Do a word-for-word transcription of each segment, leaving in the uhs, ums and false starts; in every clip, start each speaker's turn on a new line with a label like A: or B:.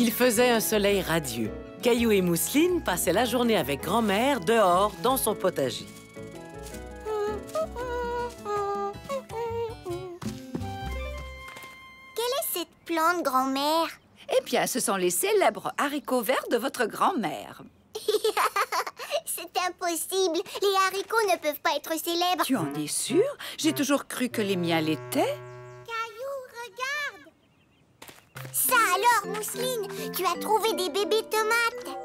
A: Il faisait un soleil radieux. Caillou et Mousseline passaient la journée avec grand-mère dehors dans son potager.
B: Quelle est cette plante, grand-mère?
C: Eh bien, ce sont les célèbres haricots verts de votre grand-mère.
B: C'est impossible. Les haricots ne peuvent pas être célèbres.
C: Tu en es sûre? J'ai toujours cru que les miens l'étaient.
B: Caillou, regarde! Ça alors, Mousseline, tu as trouvé des bébés tomates.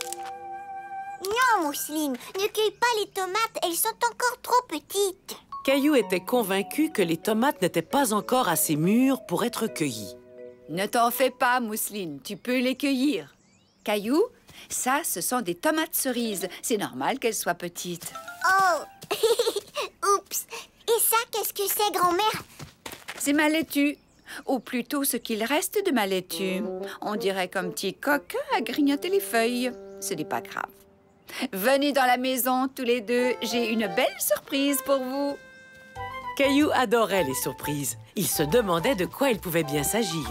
B: Non, Mousseline, ne cueille pas les tomates, elles sont encore trop petites.
A: Caillou était convaincu que les tomates n'étaient pas encore assez mûres pour être cueillies.
C: Ne t'en fais pas, Mousseline, tu peux les cueillir. Caillou, ça, ce sont des tomates cerises. C'est normal qu'elles soient petites.
B: Oh! Oups! Et ça, qu'est-ce que c'est, grand-mère?
C: C'est ma laitue. Ou plutôt ce qu'il reste de ma laitue. On dirait qu'un petit coquin a grignoté les feuilles. Ce n'est pas grave. Venez dans la maison, tous les deux. J'ai une belle surprise pour vous.
A: Caillou adorait les surprises. Il se demandait de quoi il pouvait bien s'agir.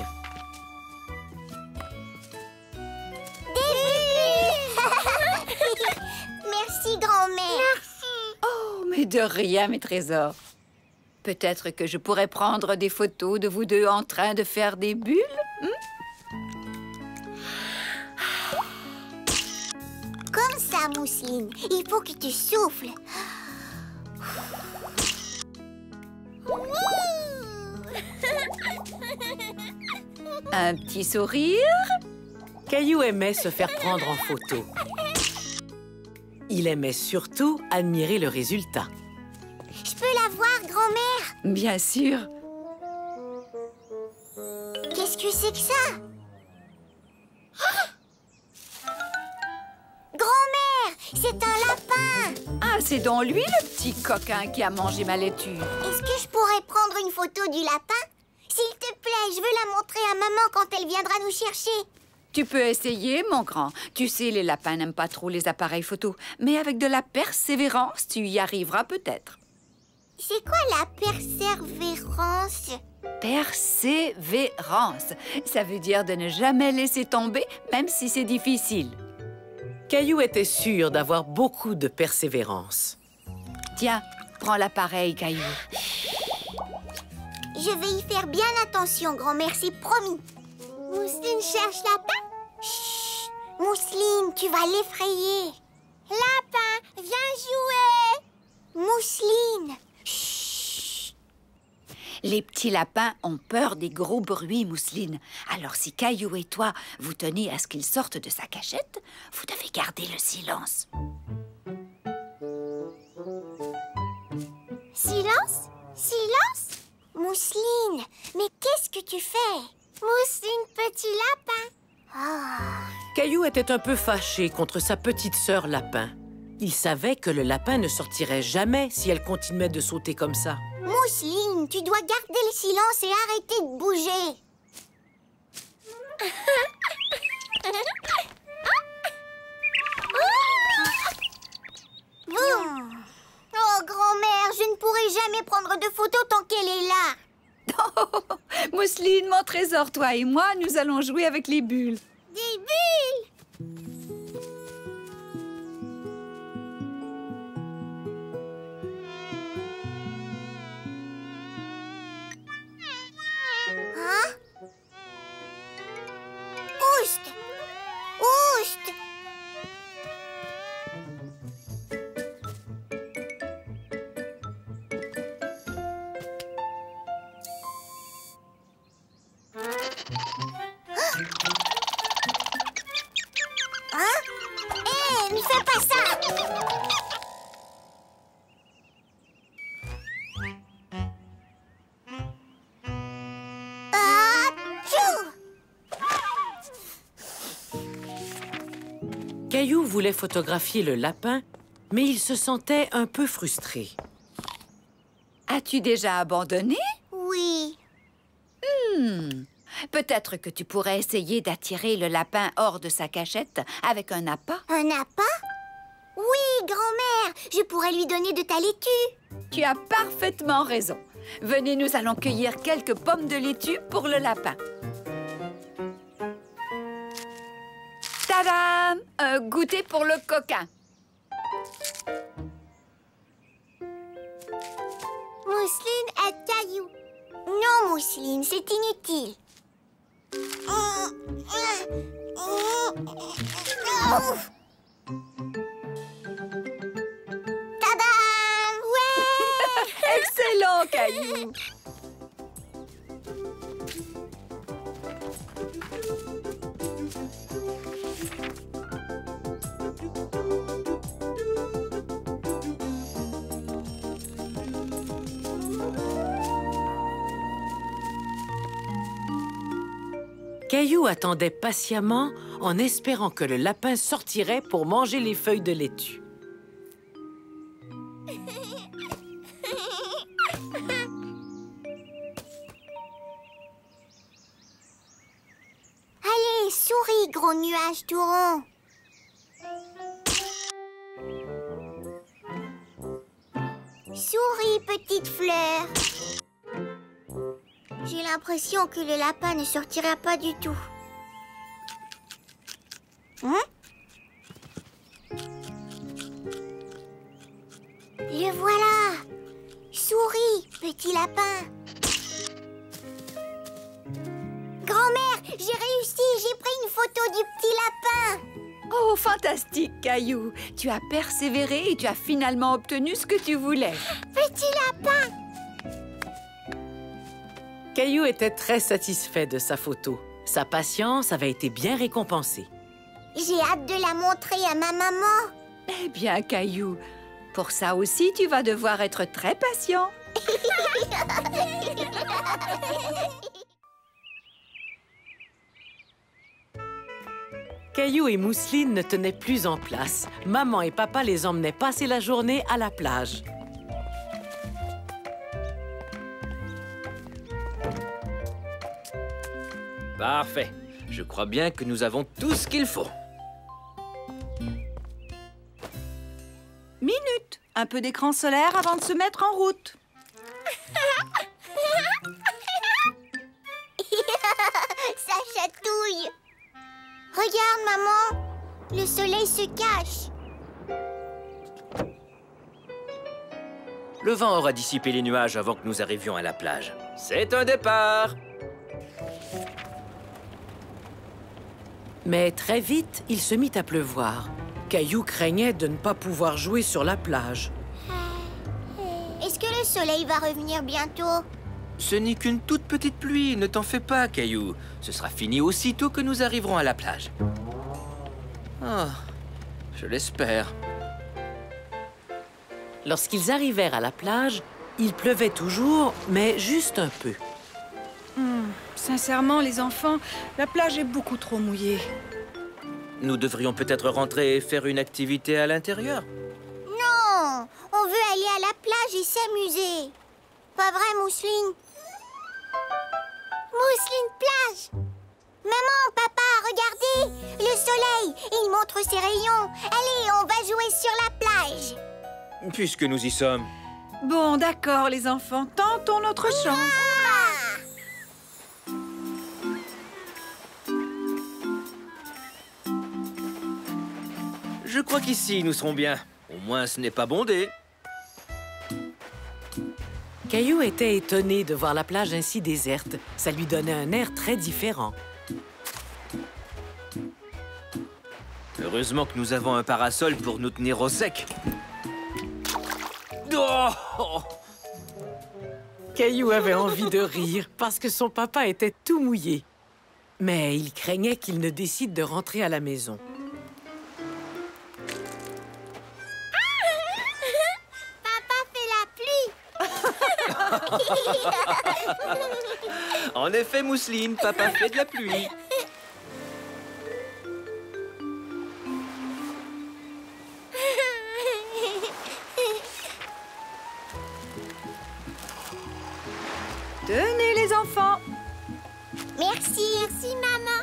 B: Merci, grand-mère. Merci.
C: Oh, mais de rien, mes trésors. Peut-être que je pourrais prendre des photos de vous deux en train de faire des bulles. Hmm?
B: Comme ça, Mousseline. Il faut que tu souffles.
C: Un petit sourire.
A: Caillou aimait se faire prendre en photo. Il aimait surtout admirer le résultat.
B: Je peux la voir, grand-mère?
C: Bien sûr.
B: Qu'est-ce que c'est que ça? Grand-mère, c'est un lapin!
C: Ah, c'est donc lui, le petit coquin qui a mangé ma laitue.
B: Est-ce que je pourrais prendre une photo du lapin? S'il te plaît, je veux la montrer à maman quand elle viendra nous chercher.
C: Tu peux essayer, mon grand. Tu sais, les lapins n'aiment pas trop les appareils photo. Mais avec de la persévérance, tu y arriveras peut-être.
B: C'est quoi la persévérance?
C: Persévérance. Ça veut dire de ne jamais laisser tomber, même si c'est difficile.
A: Caillou était sûr d'avoir beaucoup de persévérance.
C: Tiens, prends l'appareil, Caillou.
B: Je vais y faire bien attention, grand-mère, c'est promis. Mousseline cherche lapin? Chut! Mousseline, tu vas l'effrayer. Lapin, viens jouer! Mousseline! Chut!
C: Les petits lapins ont peur des gros bruits, Mousseline. Alors si Caillou et toi, vous tenez à ce qu'il sorte de sa cachette, vous devez garder le silence.
B: Silence? Silence? Mousseline, mais qu'est-ce que tu fais? Mousseline, petit lapin. Oh.
A: Caillou était un peu fâché contre sa petite sœur lapin. Il savait que le lapin ne sortirait jamais si elle continuait de sauter comme ça.
B: Mousseline, tu dois garder le silence et arrêter de bouger. Boum! Oh, grand-mère, je ne pourrai jamais prendre de photos tant qu'elle est là.
C: Oh, Mousseline, mon trésor, toi et moi, nous allons jouer avec les bulles.
B: Des bulles! Hein? Oust! Oust! Hein? Hé, ne fais pas ça! Ah, tchou!
A: Caillou voulait photographier le lapin, mais il se sentait un peu frustré.
C: As-tu déjà abandonné?
B: Oui.
C: Hmm. Peut-être que tu pourrais essayer d'attirer le lapin hors de sa cachette avec un appât.
B: Un appât? Oui, grand-mère, je pourrais lui donner de ta laitue.
C: Tu as parfaitement raison. Venez, nous allons cueillir quelques pommes de laitue pour le lapin. Madame, un goûter pour le coquin.
B: Mousseline aide Caillou. Non, Mousseline, c'est inutile. Tadam! Ouais!
C: Excellent, Caillou.
A: Caillou attendait patiemment en espérant que le lapin sortirait pour manger les feuilles de laitue.
B: Allez, souris, gros nuage tout rond. Souris, petite fleur. J'ai l'impression que le lapin ne sortira pas du tout. Hein? Le voilà! Souris, petit lapin. Grand-mère, j'ai réussi, j'ai pris une photo du petit lapin.
C: Oh, fantastique, Caillou. Tu as persévéré et tu as finalement obtenu ce que tu voulais.
B: Petit lapin!
A: Caillou était très satisfait de sa photo. Sa patience avait été bien récompensée.
B: J'ai hâte de la montrer à ma maman.
C: Eh bien, Caillou, pour ça aussi, tu vas devoir être très patient.
A: Caillou et Mousseline ne tenaient plus en place. Maman et papa les emmenaient passer la journée à la plage.
D: Parfait. Je crois bien que nous avons tout ce qu'il faut.
C: Minute. Un peu d'écran solaire avant de se mettre en route.
B: Ça chatouille. Regarde, maman. Le soleil se cache.
D: Le vent aura dissipé les nuages avant que nous arrivions à la plage. C'est un départ!
A: Mais très vite, il se mit à pleuvoir. Caillou craignait de ne pas pouvoir jouer sur la plage.
B: Est-ce que le soleil va revenir bientôt?
D: Ce n'est qu'une toute petite pluie, ne t'en fais pas, Caillou. Ce sera fini aussitôt que nous arriverons à la plage. Ah, je l'espère.
A: Lorsqu'ils arrivèrent à la plage, il pleuvait toujours, mais juste un peu.
E: Hmm, sincèrement, les enfants, la plage est beaucoup trop mouillée.
D: Nous devrions peut-être rentrer et faire une activité à l'intérieur.
B: Non, on veut aller à la plage et s'amuser. Pas vrai, Mousseline? Mousseline plage! Maman, papa, regardez! Le soleil, il montre ses rayons. Allez, on va jouer sur la plage.
D: Puisque nous y sommes.
E: Bon, d'accord, les enfants, tentons notre chance.
B: Ah!
D: Je crois qu'ici, nous serons bien. Au moins, ce n'est pas bondé.
A: Caillou était étonné de voir la plage ainsi déserte. Ça lui donnait un air très différent.
D: Heureusement que nous avons un parasol pour nous tenir au sec. Oh!
A: Caillou avait envie de rire parce que son papa était tout mouillé. Mais il craignait qu'il ne décide de rentrer à la maison.
D: En effet, Mousseline, papa fait de la pluie.
C: Tenez, les enfants.
B: Merci, merci, maman.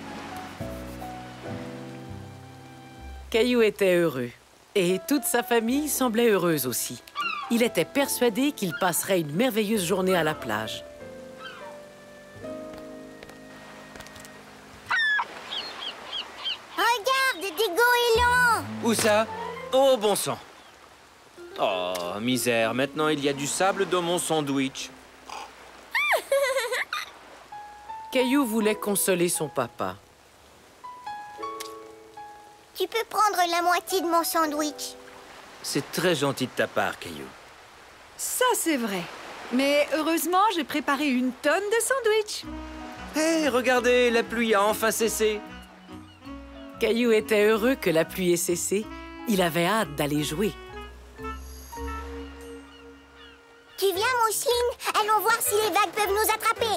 A: Caillou était heureux. Et toute sa famille semblait heureuse aussi. Il était persuadé qu'il passerait une merveilleuse journée à la plage.
B: Regarde, des
D: Où ça? Oh, bon sang. Oh, misère, maintenant il y a du sable dans mon sandwich.
A: Caillou voulait consoler son papa.
B: Tu peux prendre la moitié de mon sandwich.
D: C'est très gentil de ta part, Caillou.
E: Ça, c'est vrai. Mais heureusement, j'ai préparé une tonne de sandwichs.
D: Hé, hey, regardez, la pluie a enfin cessé.
A: Caillou était heureux que la pluie ait cessé. Il avait hâte d'aller jouer.
B: Tu viens, Mousseline? Allons voir si les vagues peuvent nous attraper.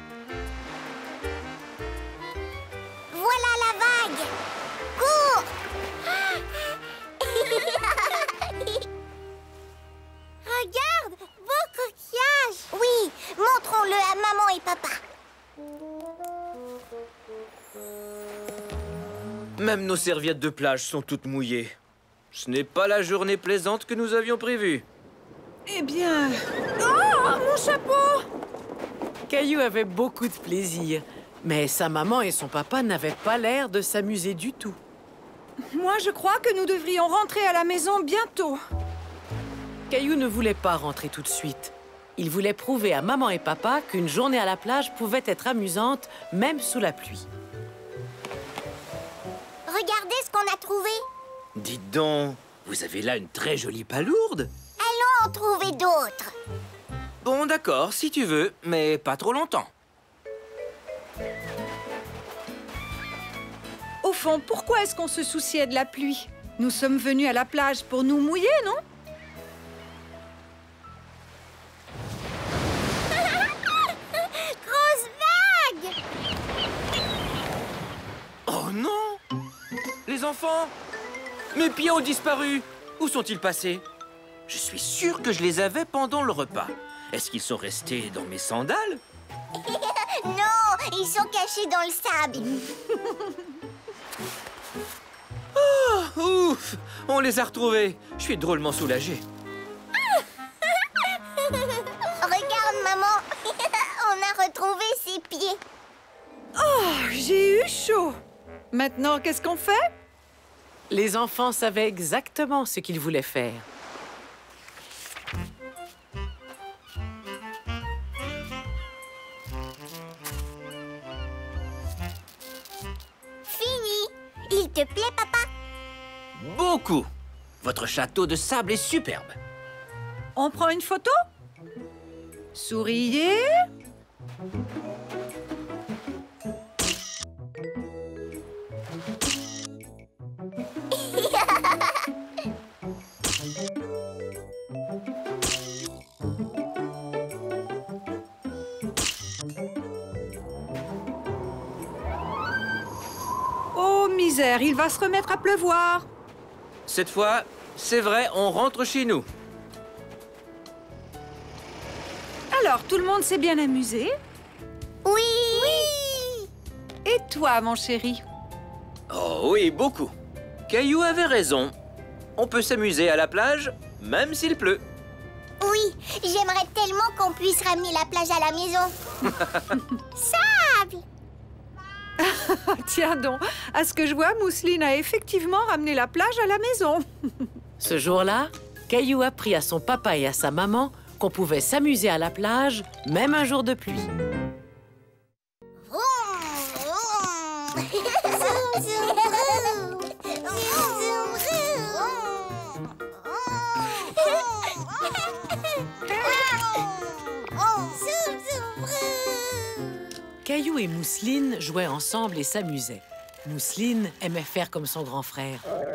B: Voilà la vague. Cours! Regarde, beau coquillage. Oui, montrons-le à maman et papa.
D: Même nos serviettes de plage sont toutes mouillées. Ce n'est pas la journée plaisante que nous avions prévue.
E: Eh bien... Oh, mon chapeau!
A: Caillou avait beaucoup de plaisir, mais sa maman et son papa n'avaient pas l'air de s'amuser du tout.
E: Moi, je crois que nous devrions rentrer à la maison bientôt.
A: Caillou ne voulait pas rentrer tout de suite. Il voulait prouver à maman et papa qu'une journée à la plage pouvait être amusante, même sous la pluie.
B: Regardez ce qu'on a trouvé.
D: Dites donc, vous avez là une très jolie palourde.
B: Allons en trouver d'autres.
D: Bon, d'accord, si tu veux, mais pas trop longtemps.
E: Au fond, pourquoi est-ce qu'on se souciait de la pluie? Nous sommes venus à la plage pour nous mouiller, non?
B: Grosse vague!
D: Oh non! Les enfants! Mes pieds ont disparu! Où sont-ils passés? Je suis sûr que je les avais pendant le repas. Est-ce qu'ils sont restés dans mes sandales?
B: Non, ils sont cachés dans le sable.
D: Oh, ouf! On les a retrouvés. Je suis drôlement soulagé.
B: Regarde, maman. On a retrouvé ses pieds.
E: Oh, j'ai eu chaud. Maintenant, qu'est-ce qu'on fait?
A: Les enfants savaient exactement ce qu'ils voulaient faire.
B: Fini. Il te plaît, papa?
D: Beaucoup! Votre château de sable est superbe.
E: On prend une photo? Souriez. Oh, misère, il va se remettre à pleuvoir.
D: Cette fois, c'est vrai, on rentre chez nous.
E: Alors, tout le monde s'est bien amusé?
B: Oui. Oui.
E: Et toi, mon chéri?
D: Oh oui, beaucoup. Caillou avait raison. On peut s'amuser à la plage, même s'il pleut.
B: Oui, j'aimerais tellement qu'on puisse ramener la plage à la maison. Sable!
E: Tiens donc, à ce que je vois, Mousseline a effectivement ramené la plage à la maison.
A: Ce jour-là, Caillou apprit à son papa et à sa maman qu'on pouvait s'amuser à la plage, même un jour de pluie. Caillou et Mousseline jouaient ensemble et s'amusaient. Mousseline aimait faire comme son grand frère.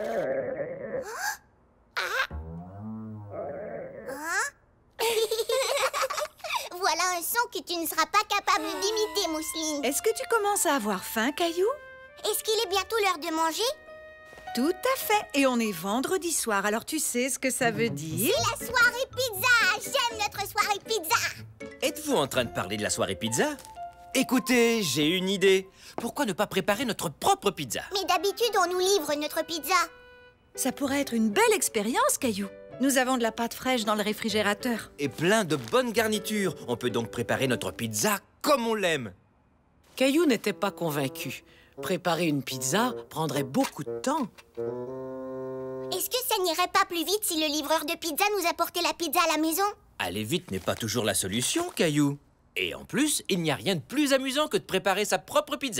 B: Voilà un son que tu ne seras pas capable d'imiter, Mousseline.
E: Est-ce que tu commences à avoir faim, Caillou?
B: Est-ce qu'il est bientôt l'heure de manger?
E: Tout à fait. Et on est vendredi soir, alors tu sais ce que ça veut dire?
B: C'est la soirée pizza! J'aime notre soirée pizza!
D: Êtes-vous en train de parler de la soirée pizza? Écoutez, j'ai une idée. Pourquoi ne pas préparer notre propre pizza?
B: Mais d'habitude, on nous livre notre pizza.
E: Ça pourrait être une belle expérience, Caillou. Nous avons de la pâte fraîche dans le réfrigérateur.
D: Et plein de bonnes garnitures. On peut donc préparer notre pizza comme on l'aime.
A: Caillou n'était pas convaincu. Préparer une pizza prendrait beaucoup de temps.
B: Est-ce que ça n'irait pas plus vite si le livreur de pizza nous apportait la pizza à la maison?
D: Aller vite n'est pas toujours la solution, Caillou. Et en plus, il n'y a rien de plus amusant que de préparer sa propre pizza.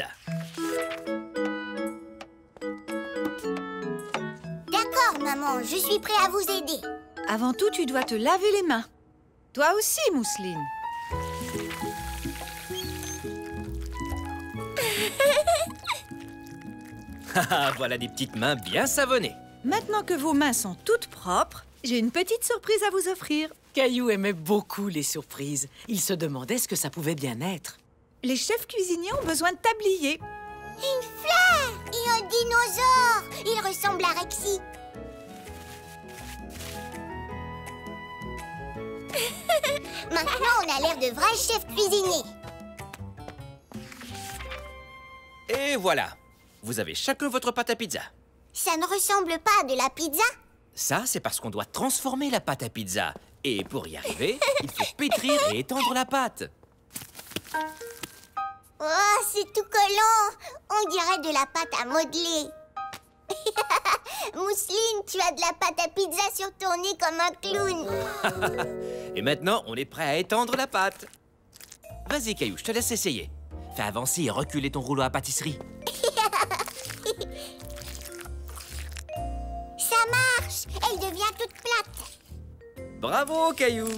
B: D'accord, maman, je suis prêt à vous aider.
E: Avant tout, tu dois te laver les mains. Toi aussi, Mousseline.
D: Haha, voilà des petites mains bien savonnées.
E: Maintenant que vos mains sont toutes propres, j'ai une petite surprise à vous offrir.
A: Caillou aimait beaucoup les surprises. Il se demandait ce que ça pouvait bien être.
E: Les chefs cuisiniers ont besoin de tabliers.
B: Une fleur et un dinosaure. Il ressemble à Rexy. Maintenant, on a l'air de vrais chefs cuisiniers.
D: Et voilà. Vous avez chacun votre pâte à pizza.
B: Ça ne ressemble pas à de la pizza.
D: Ça, c'est parce qu'on doit transformer la pâte à pizza. Et pour y arriver, il faut pétrir et étendre la pâte.
B: Oh, c'est tout collant. On dirait de la pâte à modeler. Mousseline, tu as de la pâte à pizza sur ton nez comme un clown.
D: Et maintenant, on est prêt à étendre la pâte. Vas-y, Caillou, je te laisse essayer. Fais avancer et reculer ton rouleau à pâtisserie.
B: Ça marche. Elle devient toute plate.
D: Bravo, Caillou.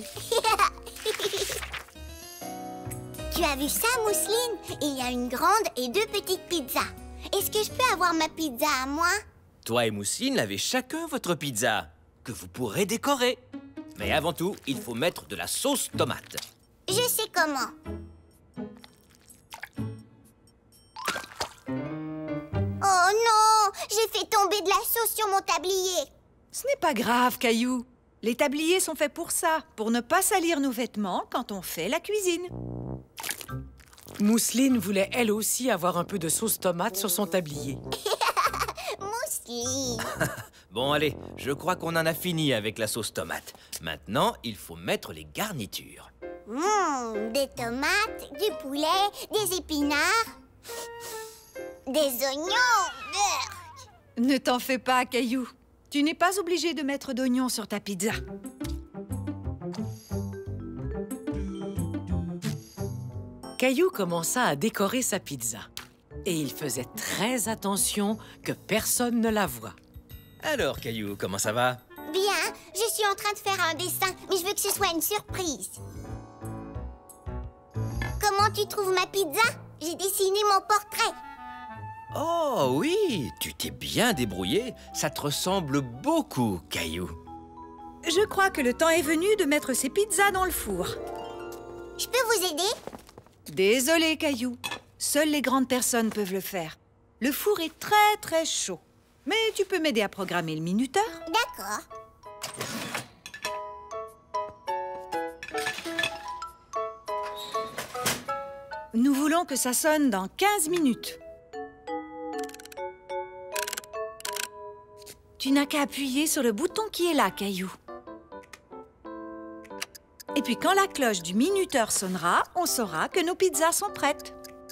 B: Tu as vu ça, Mousseline? Il y a une grande et deux petites pizzas. Est-ce que je peux avoir ma pizza à moi?
D: Toi et Mousseline avez chacun votre pizza, que vous pourrez décorer. Mais avant tout, il faut mettre de la sauce tomate.
B: Je sais comment. Oh non! J'ai fait tomber de la sauce sur mon tablier.
E: Ce n'est pas grave, Caillou. Les tabliers sont faits pour ça, pour ne pas salir nos vêtements quand on fait la cuisine.
A: Mousseline voulait elle aussi avoir un peu de sauce tomate sur son tablier.
B: Mousseline.
D: Bon, allez, je crois qu'on en a fini avec la sauce tomate. Maintenant, il faut mettre les garnitures.
B: Mmh, des tomates, du poulet, des épinards, des oignons. Urgh.
E: Ne t'en fais pas, Caillou. Tu n'es pas obligé de mettre d'oignons sur ta pizza.
A: Caillou commença à décorer sa pizza. Et il faisait très attention que personne ne la voie.
D: Alors, Caillou, comment ça va?
B: Bien, je suis en train de faire un dessin, mais je veux que ce soit une surprise. Comment tu trouves ma pizza? J'ai dessiné mon portrait.
D: Oh oui, tu t'es bien débrouillé. Ça te ressemble beaucoup, Caillou.
E: Je crois que le temps est venu de mettre ces pizzas dans le four.
B: Je peux vous aider?
E: Désolé, Caillou. Seules les grandes personnes peuvent le faire. Le four est très, très chaud. Mais tu peux m'aider à programmer le minuteur?
B: D'accord.
E: Nous voulons que ça sonne dans quinze minutes. Tu n'as qu'à appuyer sur le bouton qui est là, Caillou. Et puis quand la cloche du minuteur sonnera, on saura que nos pizzas sont prêtes.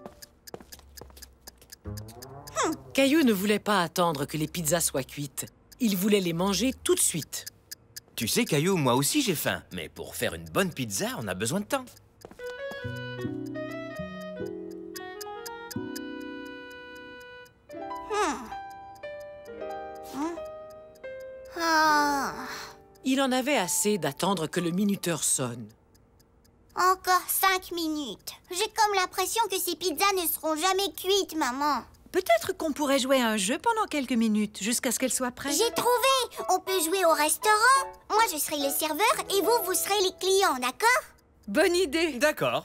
A: Caillou ne voulait pas attendre que les pizzas soient cuites. Il voulait les manger tout de suite.
D: Tu sais, Caillou, moi aussi j'ai faim. Mais pour faire une bonne pizza, on a besoin de temps.
B: Oh.
A: Il en avait assez d'attendre que le minuteur sonne.
B: Encore cinq minutes. J'ai comme l'impression que ces pizzas ne seront jamais cuites, maman.
E: Peut-être qu'on pourrait jouer à un jeu pendant quelques minutes, jusqu'à ce qu'elles soient prêtes.
B: J'ai trouvé! On peut jouer au restaurant. Moi, je serai le serveur et vous, vous serez les clients, d'accord?
E: Bonne idée!
D: D'accord.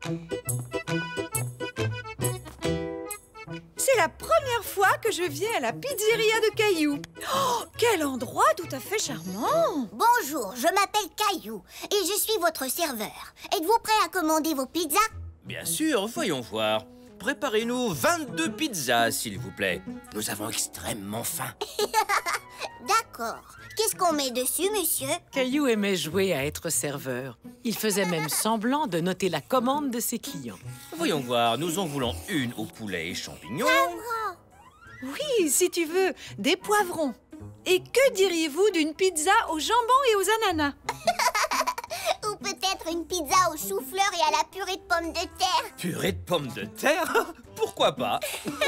E: C'est la première fois que je viens à la pizzeria de Caillou. Oh, quel endroit tout à fait charmant!
B: Bonjour, je m'appelle Caillou et je suis votre serveur. Êtes-vous prêt à commander vos pizzas?
D: Bien sûr, voyons voir. Préparez-nous vingt-deux pizzas, s'il vous plaît. Nous avons extrêmement faim.
B: D'accord. Qu'est-ce qu'on met dessus, monsieur?
A: Caillou aimait jouer à être serveur. Il faisait même semblant de noter la commande de ses clients.
D: Voyons voir, nous en voulons une au poulet et champignons.
E: Oui, si tu veux, des poivrons. Et que diriez-vous d'une pizza au jambon et aux ananas?
B: Ou peut-être une pizza au chou-fleur et à la purée de pommes de terre.
D: Purée de pommes de terre? Pourquoi pas?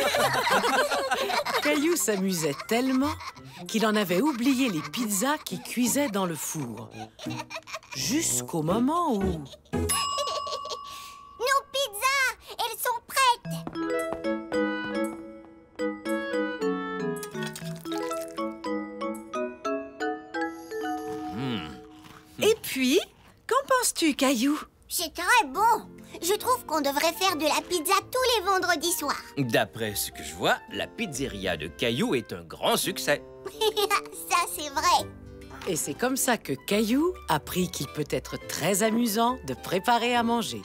A: Caillou s'amusait tellement qu'il en avait oublié les pizzas qui cuisaient dans le four. Jusqu'au moment où...
B: Nos pizzas, elles sont prêtes.
E: Et puis, qu'en penses-tu, Caillou?
B: C'est très bon. Je trouve qu'on devrait faire de la pizza tous les vendredis soirs.
D: D'après ce que je vois, la pizzeria de Caillou est un grand succès.
B: Ça, c'est vrai.
A: Et c'est comme ça que Caillou apprit qu'il peut être très amusant de préparer à manger.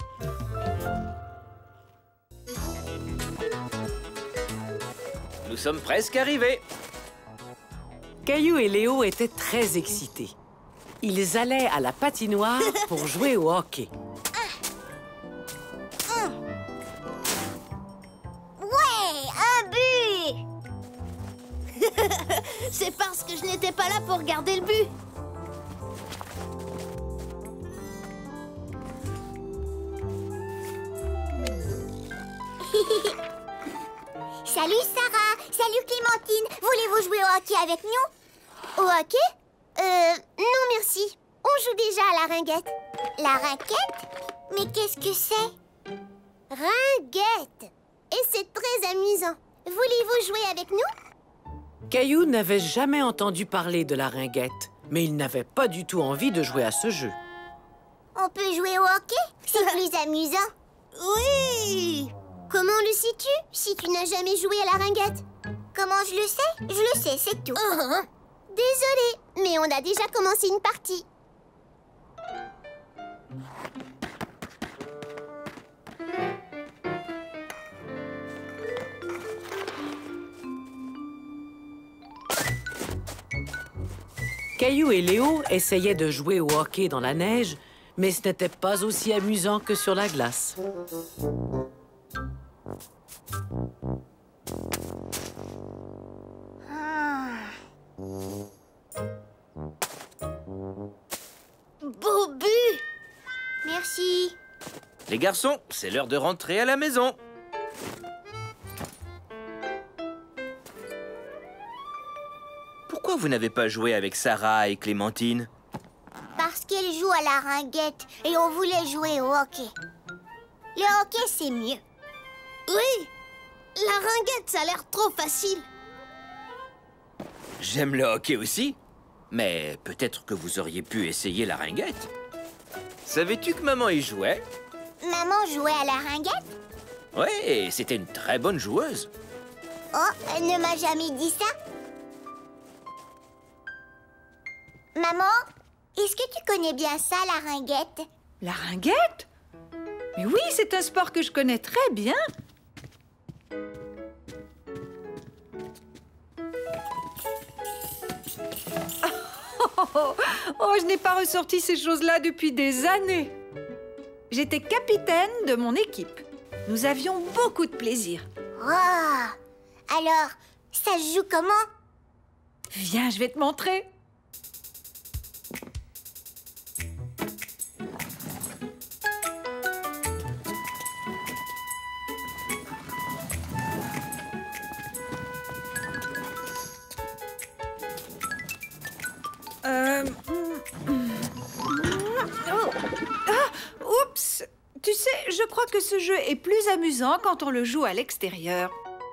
D: Nous sommes presque arrivés.
A: Caillou et Léo étaient très excités. Ils allaient à la patinoire pour jouer au hockey.
B: Ouais, un but.
F: C'est parce que je n'étais pas là pour garder le but.
B: Salut Sarah, salut Clémentine. Voulez-vous jouer au hockey avec nous? Au hockey? Euh, non merci. On joue déjà à la ringuette. La raquette? Mais qu'est-ce que c'est? Ringuette. Et c'est très amusant. Voulez-vous jouer avec nous?
A: Caillou n'avait jamais entendu parler de la ringuette, mais il n'avait pas du tout envie de jouer à ce jeu.
B: On peut jouer au hockey? C'est plus amusant.
F: Oui!
B: Comment le sais-tu si tu n'as jamais joué à la ringuette? Comment je le sais? Je le sais, c'est tout.
F: Uh-huh.
B: Désolée, mais on a déjà commencé une partie.
A: Caillou et Léo essayaient de jouer au hockey dans la neige, mais ce n'était pas aussi amusant que sur la glace.
B: Beau but! Merci.
D: Les garçons, c'est l'heure de rentrer à la maison. Pourquoi vous n'avez pas joué avec Sarah et Clémentine?
B: Parce qu'elle joue à la ringuette et on voulait jouer au hockey. Le hockey, c'est mieux.
F: Oui! La ringuette, ça a l'air trop facile.
D: J'aime le hockey aussi, mais peut-être que vous auriez pu essayer la ringuette. Savais-tu que maman y jouait?
B: Maman jouait à la ringuette?
D: Oui, c'était une très bonne joueuse.
B: Oh, elle ne m'a jamais dit ça. Maman, est-ce que tu connais bien ça, la ringuette?
E: La ringuette? Mais oui, c'est un sport que je connais très bien. Oh, oh, oh, je n'ai pas ressorti ces choses-là depuis des années. J'étais capitaine de mon équipe. Nous avions beaucoup de plaisir.
B: Oh! Alors, ça se joue comment?
E: Viens, je vais te montrer. Euh... Oh. Ah, oups! Tu sais, je crois que ce jeu est plus amusant quand on le joue à l'extérieur.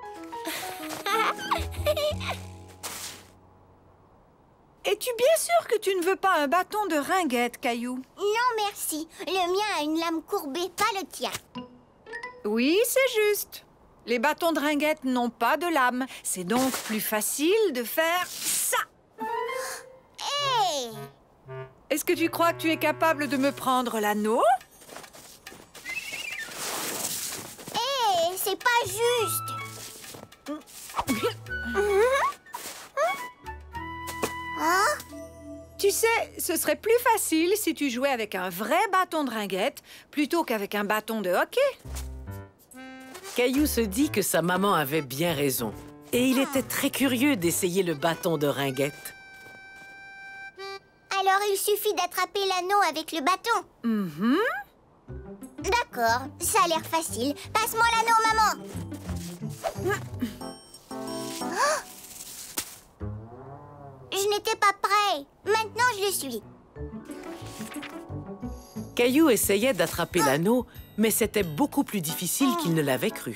E: Es-tu bien sûr que tu ne veux pas un bâton de ringuette, Caillou?
B: Non, merci. Le mien a une lame courbée, pas le tien.
E: Oui, c'est juste. Les bâtons de ringuette n'ont pas de lame. C'est donc plus facile de faire ça.
B: Hé!
E: Est-ce que tu crois que tu es capable de me prendre l'anneau?
B: Hé, c'est pas juste. Hein?
E: Tu sais, ce serait plus facile si tu jouais avec un vrai bâton de ringuette plutôt qu'avec un bâton de hockey.
A: Caillou se dit que sa maman avait bien raison. Et il était très curieux d'essayer le bâton de ringuette.
B: Alors, il suffit d'attraper l'anneau avec le bâton.
E: Mhm.
B: D'accord, ça a l'air facile. Passe-moi l'anneau, maman. Oh! Je n'étais pas prêt. Maintenant, je le suis.
A: Caillou essayait d'attraper l'anneau, mais c'était beaucoup plus difficile qu'il ne l'avait cru.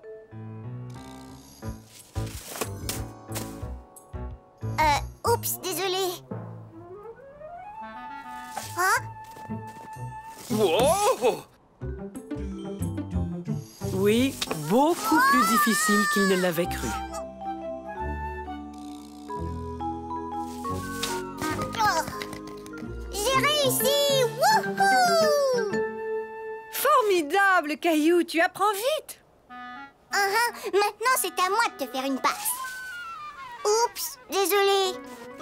B: Euh, oups, désolé. Hein?
D: Wow!
A: Oui, beaucoup plus difficile qu'il ne l'avait cru.
B: Oh! J'ai réussi! Wouhou!
E: Formidable, Caillou, tu apprends vite.
B: Uh-huh. Maintenant, c'est à moi de te faire une passe. Oups, désolé.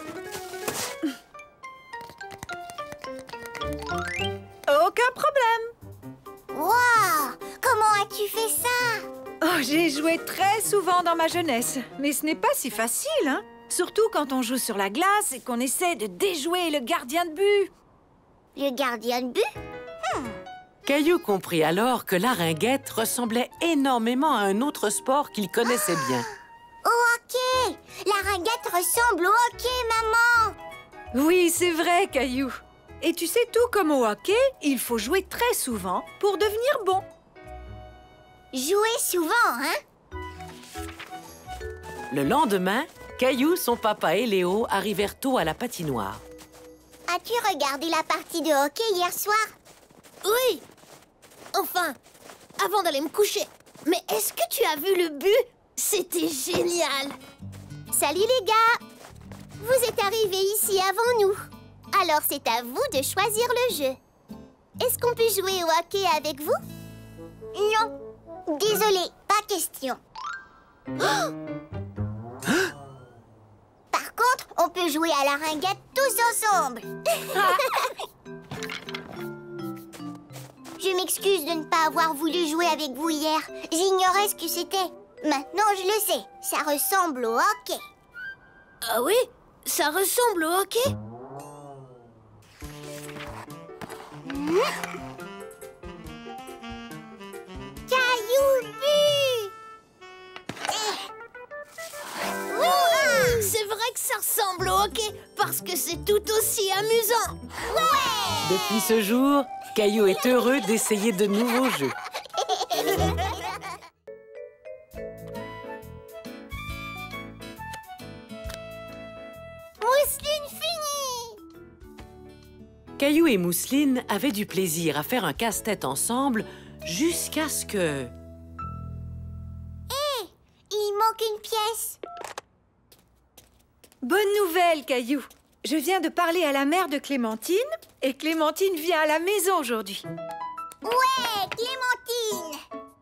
E: Aucun problème.
B: Waouh! Comment as-tu fait ça?
E: Oh, j'ai joué très souvent dans ma jeunesse, mais ce n'est pas si facile, hein? Surtout quand on joue sur la glace et qu'on essaie de déjouer le gardien de but.
B: Le gardien de but? Hmm.
A: Caillou comprit alors que la ringuette ressemblait énormément à un autre sport qu'il connaissait bien.
B: Au hockey! La ringuette ressemble au hockey, maman!
E: Oui, c'est vrai, Caillou. Et tu sais, tout comme au hockey, il faut jouer très souvent pour devenir bon.
B: Jouer souvent, hein?
A: Le lendemain, Caillou, son papa et Léo arrivèrent tôt à la patinoire.
B: As-tu regardé la partie de hockey hier soir?
F: Oui. Enfin, avant d'aller me coucher. Mais est-ce que tu as vu le but? C'était génial.
B: Salut les gars! Vous êtes arrivés ici avant nous. Alors c'est à vous de choisir le jeu. Est-ce qu'on peut jouer au hockey avec vous? Non. Désolé, pas question. Par contre, on peut jouer à la ringuette tous ensemble. Je m'excuse de ne pas avoir voulu jouer avec vous hier. J'ignorais ce que c'était. Maintenant, je le sais. Ça ressemble au hockey.
F: Ah oui? Ça ressemble au hockey?
B: Caillou but!
F: Oui! C'est vrai que ça ressemble au hockey parce que c'est tout aussi amusant.
B: Ouais!
A: Depuis ce jour, Caillou est heureux d'essayer de nouveaux jeux.
B: Mousseline finie!
A: Caillou et Mousseline avaient du plaisir à faire un casse-tête ensemble jusqu'à ce que...
B: Hé! Il manque une pièce.
E: Bonne nouvelle, Caillou. Je viens de parler à la mère de Clémentine et Clémentine vient à la maison aujourd'hui.
B: Ouais, Clémentine!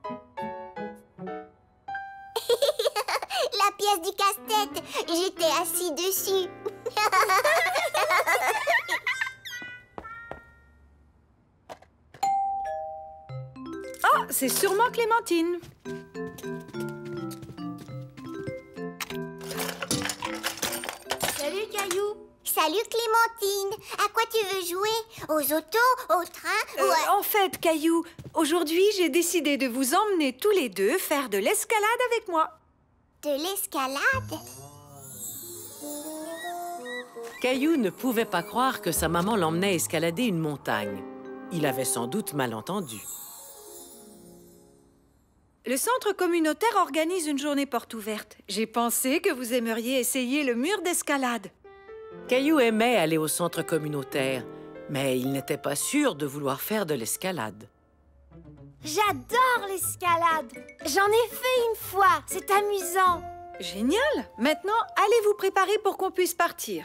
B: La pièce du casse-tête, j'étais assis dessus.
E: Oh, c'est sûrement Clémentine.
B: Salut, Caillou. Salut, Clémentine. À quoi tu veux jouer? Aux autos, au train ou
E: Euh,
B: à...
E: en fait, Caillou, aujourd'hui, j'ai décidé de vous emmener tous les deux faire de l'escalade avec moi.
B: De l'escalade?
A: Caillou ne pouvait pas croire que sa maman l'emmenait escalader une montagne. Il avait sans doute mal entendu.
E: Le centre communautaire organise une journée porte ouverte. J'ai pensé que vous aimeriez essayer le mur d'escalade.
A: Caillou aimait aller au centre communautaire, mais il n'était pas sûr de vouloir faire de l'escalade.
F: J'adore l'escalade. J'en ai fait une fois. C'est amusant.
E: Génial! Maintenant, allez vous préparer pour qu'on puisse partir.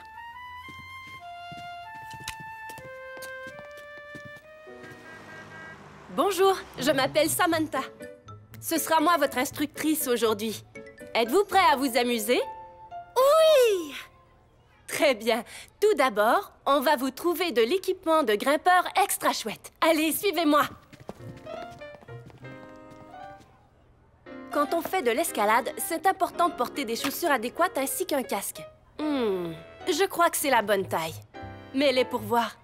G: Bonjour, je m'appelle Samantha. Ce sera moi votre instructrice aujourd'hui. Êtes-vous prêt à vous amuser? Oui! Très bien. Tout d'abord, on va vous trouver de l'équipement de grimpeur extra chouette. Allez, suivez-moi. quand on fait de l'escalade, c'est important de porter des chaussures adéquates ainsi qu'un casque. Hmm, je crois que c'est la bonne taille. Mets-les pour voir.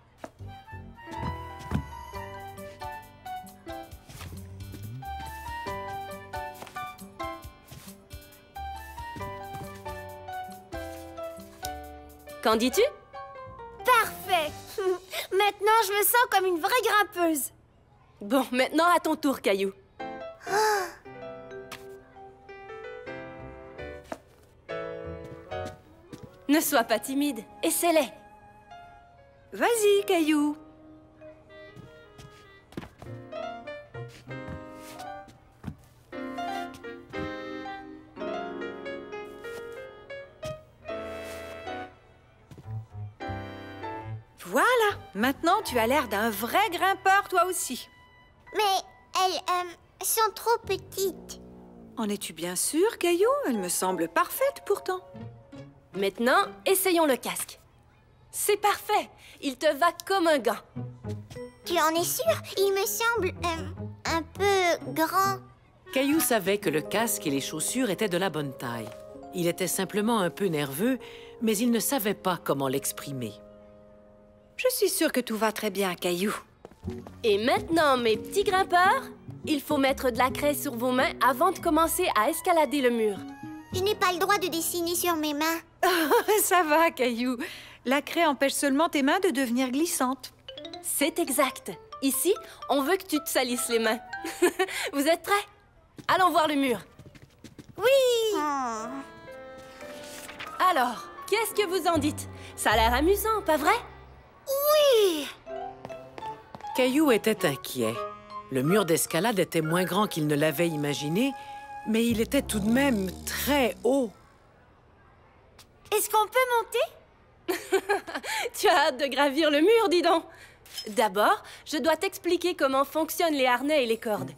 G: Qu'en dis-tu?
F: Parfait. Maintenant, je me sens comme une vraie grimpeuse.
G: Bon, maintenant à ton tour, Caillou. Ne sois pas timide, essaie-les.
E: Vas-y, Caillou. Voilà, maintenant tu as l'air d'un vrai grimpeur toi aussi.
B: Mais elles euh, sont trop petites.
E: En es-tu bien sûr, Caillou? Elle me semble parfaite pourtant.
G: Maintenant, essayons le casque. C'est parfait, il te va comme un gant.
B: Tu en es sûr? Il me semble euh, un peu grand.
A: Caillou savait que le casque et les chaussures étaient de la bonne taille. Il était simplement un peu nerveux, mais il ne savait pas comment l'exprimer.
E: Je suis sûre que tout va très bien, Caillou.
G: Et maintenant, mes petits grimpeurs, il faut mettre de la craie sur vos mains avant de commencer à escalader le mur.
B: Je n'ai pas le droit de dessiner sur mes mains.
E: Ça va, Caillou. La craie empêche seulement tes mains de devenir glissantes.
G: C'est exact. Ici, on veut que tu te salisses les mains. Vous êtes prêts? Allons voir le mur.
B: Oui.
G: Oh. Alors, qu'est-ce que vous en dites? Ça a l'air amusant, pas vrai?
B: Oui.
A: Caillou était inquiet. Le mur d'escalade était moins grand qu'il ne l'avait imaginé, mais il était tout de même très haut.
F: Est-ce qu'on peut monter?
G: Tu as hâte de gravir le mur, dis donc. D'abord, je dois t'expliquer comment fonctionnent les harnais et les cordes.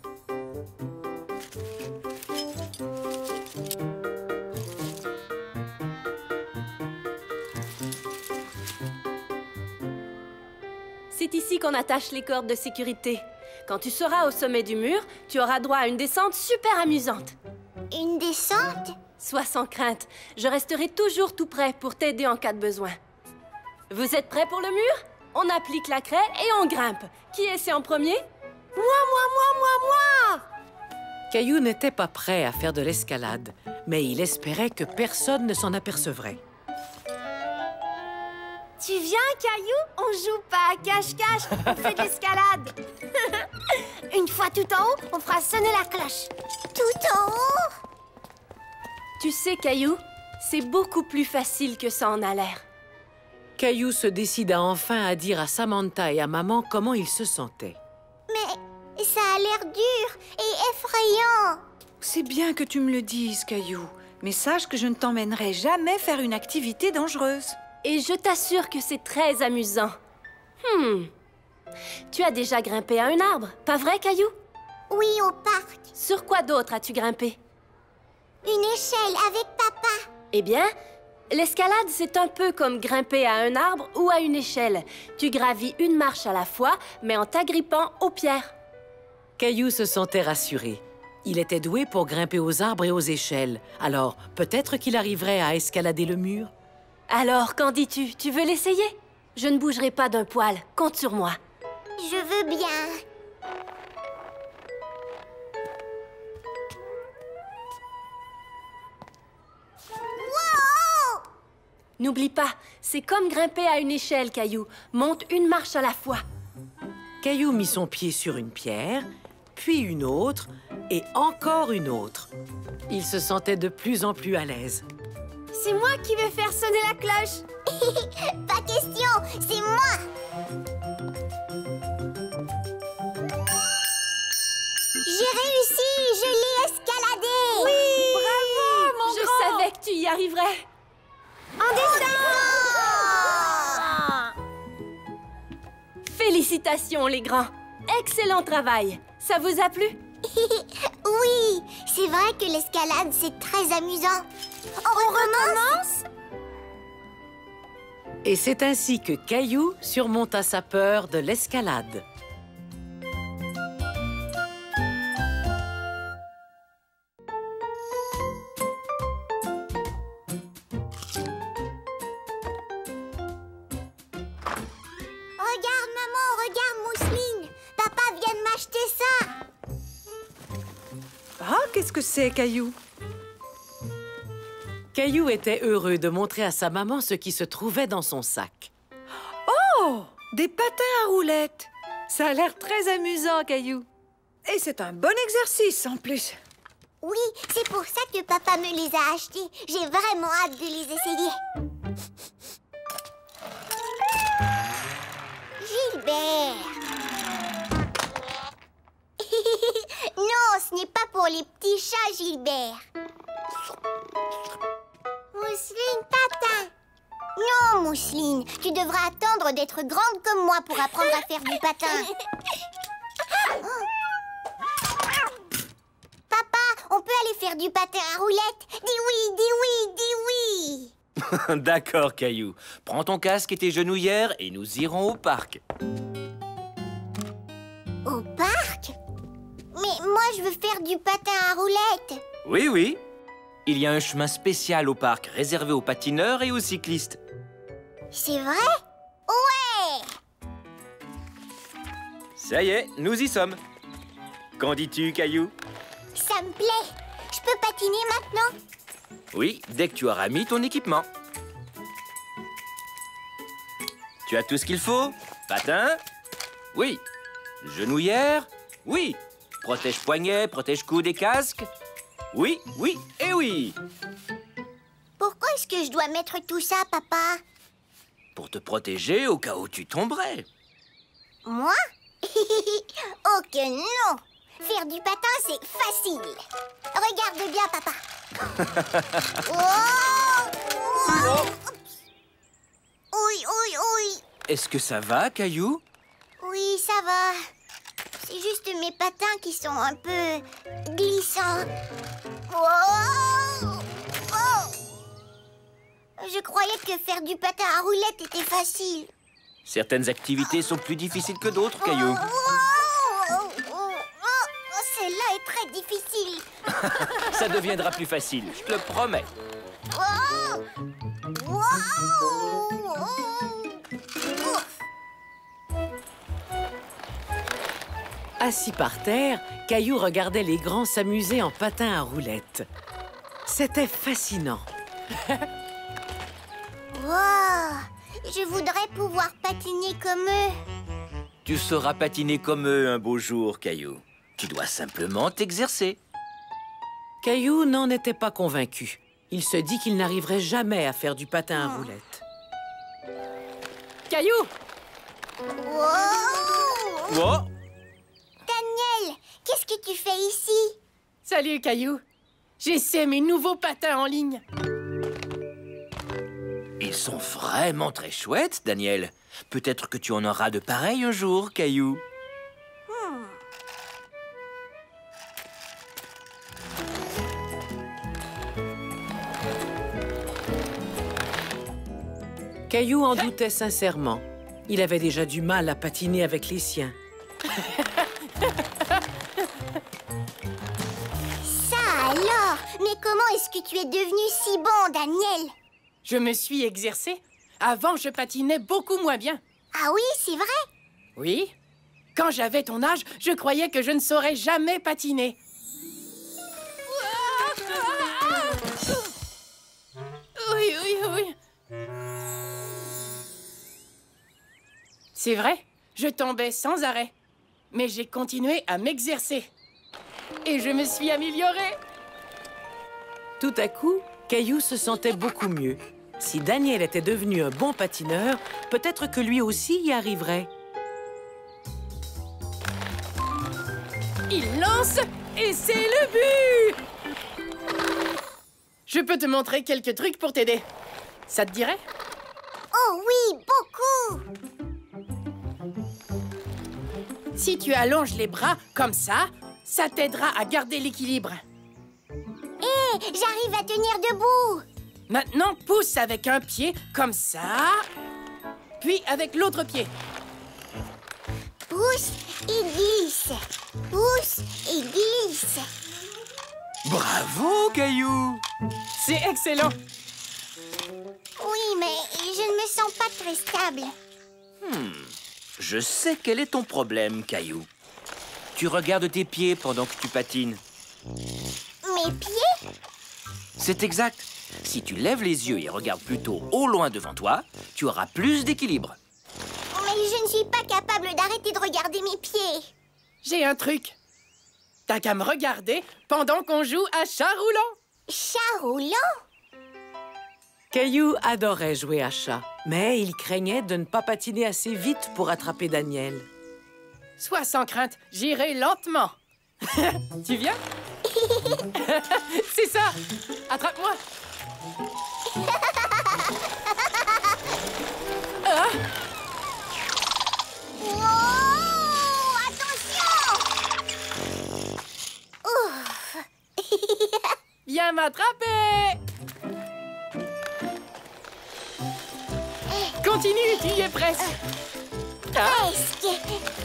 G: C'est ici qu'on attache les cordes de sécurité. Quand tu seras au sommet du mur, tu auras droit à une descente super amusante.
B: Une descente?
G: Sois sans crainte, je resterai toujours tout prêt pour t'aider en cas de besoin. Vous êtes prêts pour le mur? On applique la craie et on grimpe. Qui essaie en premier?
F: Moi, moi, moi, moi, moi!
A: Caillou n'était pas prêt à faire de l'escalade, mais il espérait que personne ne s'en apercevrait.
F: Tu viens, Caillou? On joue pas à cache-cache, on fait de l'escalade. Une fois tout en haut, on fera sonner la cloche.
B: Tout en haut?
G: Tu sais, Caillou, c'est beaucoup plus facile que ça en a l'air.
A: Caillou se décida enfin à dire à Samantha et à maman comment il se sentait.
B: Mais ça a l'air dur et effrayant.
E: C'est bien que tu me le dises, Caillou. Mais sache que je ne t'emmènerai jamais faire une activité dangereuse.
G: Et je t'assure que c'est très amusant. Hmm. Tu as déjà grimpé à un arbre, pas vrai, Caillou?
B: Oui, au parc.
G: Sur quoi d'autre as-tu grimpé?
B: Une échelle avec papa.
G: Eh bien, l'escalade, c'est un peu comme grimper à un arbre ou à une échelle. Tu gravis une marche à la fois, mais en t'agrippant aux pierres.
A: Caillou se sentait rassuré. Il était doué pour grimper aux arbres et aux échelles. Alors, peut-être qu'il arriverait à escalader le mur?
G: Alors, qu'en dis-tu? Tu veux l'essayer? Je ne bougerai pas d'un poil. Compte sur moi.
B: Je veux bien. Wow!
G: N'oublie pas, c'est comme grimper à une échelle, Caillou. Monte une marche à la fois.
A: Caillou mit son pied sur une pierre, puis une autre, et encore une autre. Il se sentait de plus en plus à l'aise.
F: C'est moi qui vais faire sonner la cloche.
B: Pas question, c'est moi. J'ai réussi, je l'ai escaladé.
F: Oui, bravo, mon
G: Je
F: grand.
G: savais que tu y arriverais.
F: En descend.
G: Félicitations, les grands. Excellent travail. Ça vous a plu?
B: Oui, c'est vrai que l'escalade, c'est très amusant. On,
F: On
B: recommence?
F: recommence?
A: Et c'est ainsi que Caillou surmonta sa peur de l'escalade.
E: qu'est-ce que c'est, Caillou?
A: Caillou était heureux de montrer à sa maman ce qui se trouvait dans son sac.
E: Oh! Des patins à roulettes! Ça a l'air très amusant, Caillou. Et c'est un bon exercice, en plus.
B: Oui, c'est pour ça que papa me les a achetés. J'ai vraiment hâte de les essayer. Gilbert. Non, ce n'est pas pour les petits chats, Gilbert. Mousseline, patin. Non, Mousseline, tu devras attendre d'être grande comme moi pour apprendre à faire du patin. Oh. Papa, on peut aller faire du patin à roulettes? Dis oui, dis oui, dis oui.
D: D'accord, Caillou. Prends ton casque et tes genouillères et nous irons au parc.
B: Au parc? Mais moi, je veux faire du patin à roulettes.
D: Oui, oui. Il y a un chemin spécial au parc, réservé aux patineurs et aux cyclistes.
B: C'est vrai? Ouais!
D: Ça y est, nous y sommes. Qu'en dis-tu, Caillou?
B: Ça me plaît. Je peux patiner maintenant?
D: Oui, dès que tu auras mis ton équipement. Tu as tout ce qu'il faut? Patin? Oui. Genouillère? Oui. Protège-poignet, protège-coude et casque? Oui, oui et oui.
B: Pourquoi est-ce que je dois mettre tout ça, papa?
D: Pour te protéger au cas où tu tomberais.
B: Moi? Oh que non! Faire du patin, c'est facile. Regarde bien, papa. Oh! Oh! Oui, oui, oui.
D: Est-ce que ça va, Caillou?
B: Oui, ça va. C'est juste mes patins qui sont un peu glissants. Oh! Oh! Je croyais que faire du patin à roulettes était facile.
D: Certaines activités sont plus difficiles que d'autres, Caillou.
B: Oh! Oh! Oh! Oh! Celle-là est très difficile.
D: Ça deviendra plus facile, je te le promets.
B: Oh! Wow! Ouf!
A: Assis par terre, Caillou regardait les grands s'amuser en patin à roulettes. C'était fascinant.
B: Wow! Je voudrais pouvoir patiner comme eux.
D: Tu sauras patiner comme eux un beau jour, Caillou. Tu dois simplement t'exercer.
A: Caillou n'en était pas convaincu. Il se dit qu'il n'arriverait jamais à faire du patin à roulettes.
G: Caillou!
B: Wow!
D: Oh!
B: Daniel, qu'est-ce que tu fais ici?
G: Salut, Caillou. J'essaie mes nouveaux patins en ligne.
D: Ils sont vraiment très chouettes, Daniel. Peut-être que tu en auras de pareils un jour, Caillou.
B: Hmm.
A: Caillou en doutait sincèrement. Il avait déjà du mal à patiner avec les siens.
B: Ça alors? Mais comment est-ce que tu es devenu si bon, Daniel?
G: Je me suis exercé. Avant, je patinais beaucoup moins bien.
B: Ah oui, c'est vrai?
G: Oui. Quand j'avais ton âge, je croyais que je ne saurais jamais patiner. Oui, oui, oui. C'est vrai, je tombais sans arrêt. Mais j'ai continué à m'exercer. Et je me suis améliorée.
A: Tout à coup, Caillou se sentait beaucoup mieux. Si Daniel était devenu un bon patineur, peut-être que lui aussi y arriverait.
G: Il lance et c'est le but! Je peux te montrer quelques trucs pour t'aider. Ça te dirait?
B: Oh oui, beaucoup!
G: Si tu allonges les bras comme ça, ça t'aidera à garder l'équilibre.
B: Hé, j'arrive à tenir debout!
G: Maintenant, pousse avec un pied comme ça, puis avec l'autre pied.
B: Pousse et glisse. Pousse et glisse.
D: Bravo, Caillou!
G: C'est excellent.
B: Oui, mais je ne me sens pas très stable.
D: Hmm, je sais quel est ton problème, Caillou. Tu regardes tes pieds pendant que tu patines.
B: Mes pieds?
D: C'est exact. Si tu lèves les yeux et regardes plutôt au loin devant toi, tu auras plus d'équilibre.
B: Mais je ne suis pas capable d'arrêter de regarder mes pieds.
A: J'ai un truc. T'as qu'à me regarder pendant qu'on joue à chat roulant.
B: Chat roulant?
A: Caillou adorait jouer à chat, mais il craignait de ne pas patiner assez vite pour attraper Daniel. Sois sans crainte, j'irai lentement. Tu viens? C'est ça! Attrape-moi! Ah!
B: Oh, attention! Ouf.
A: Viens m'attraper! Continue, tu y es presque! Ah!
B: Presque.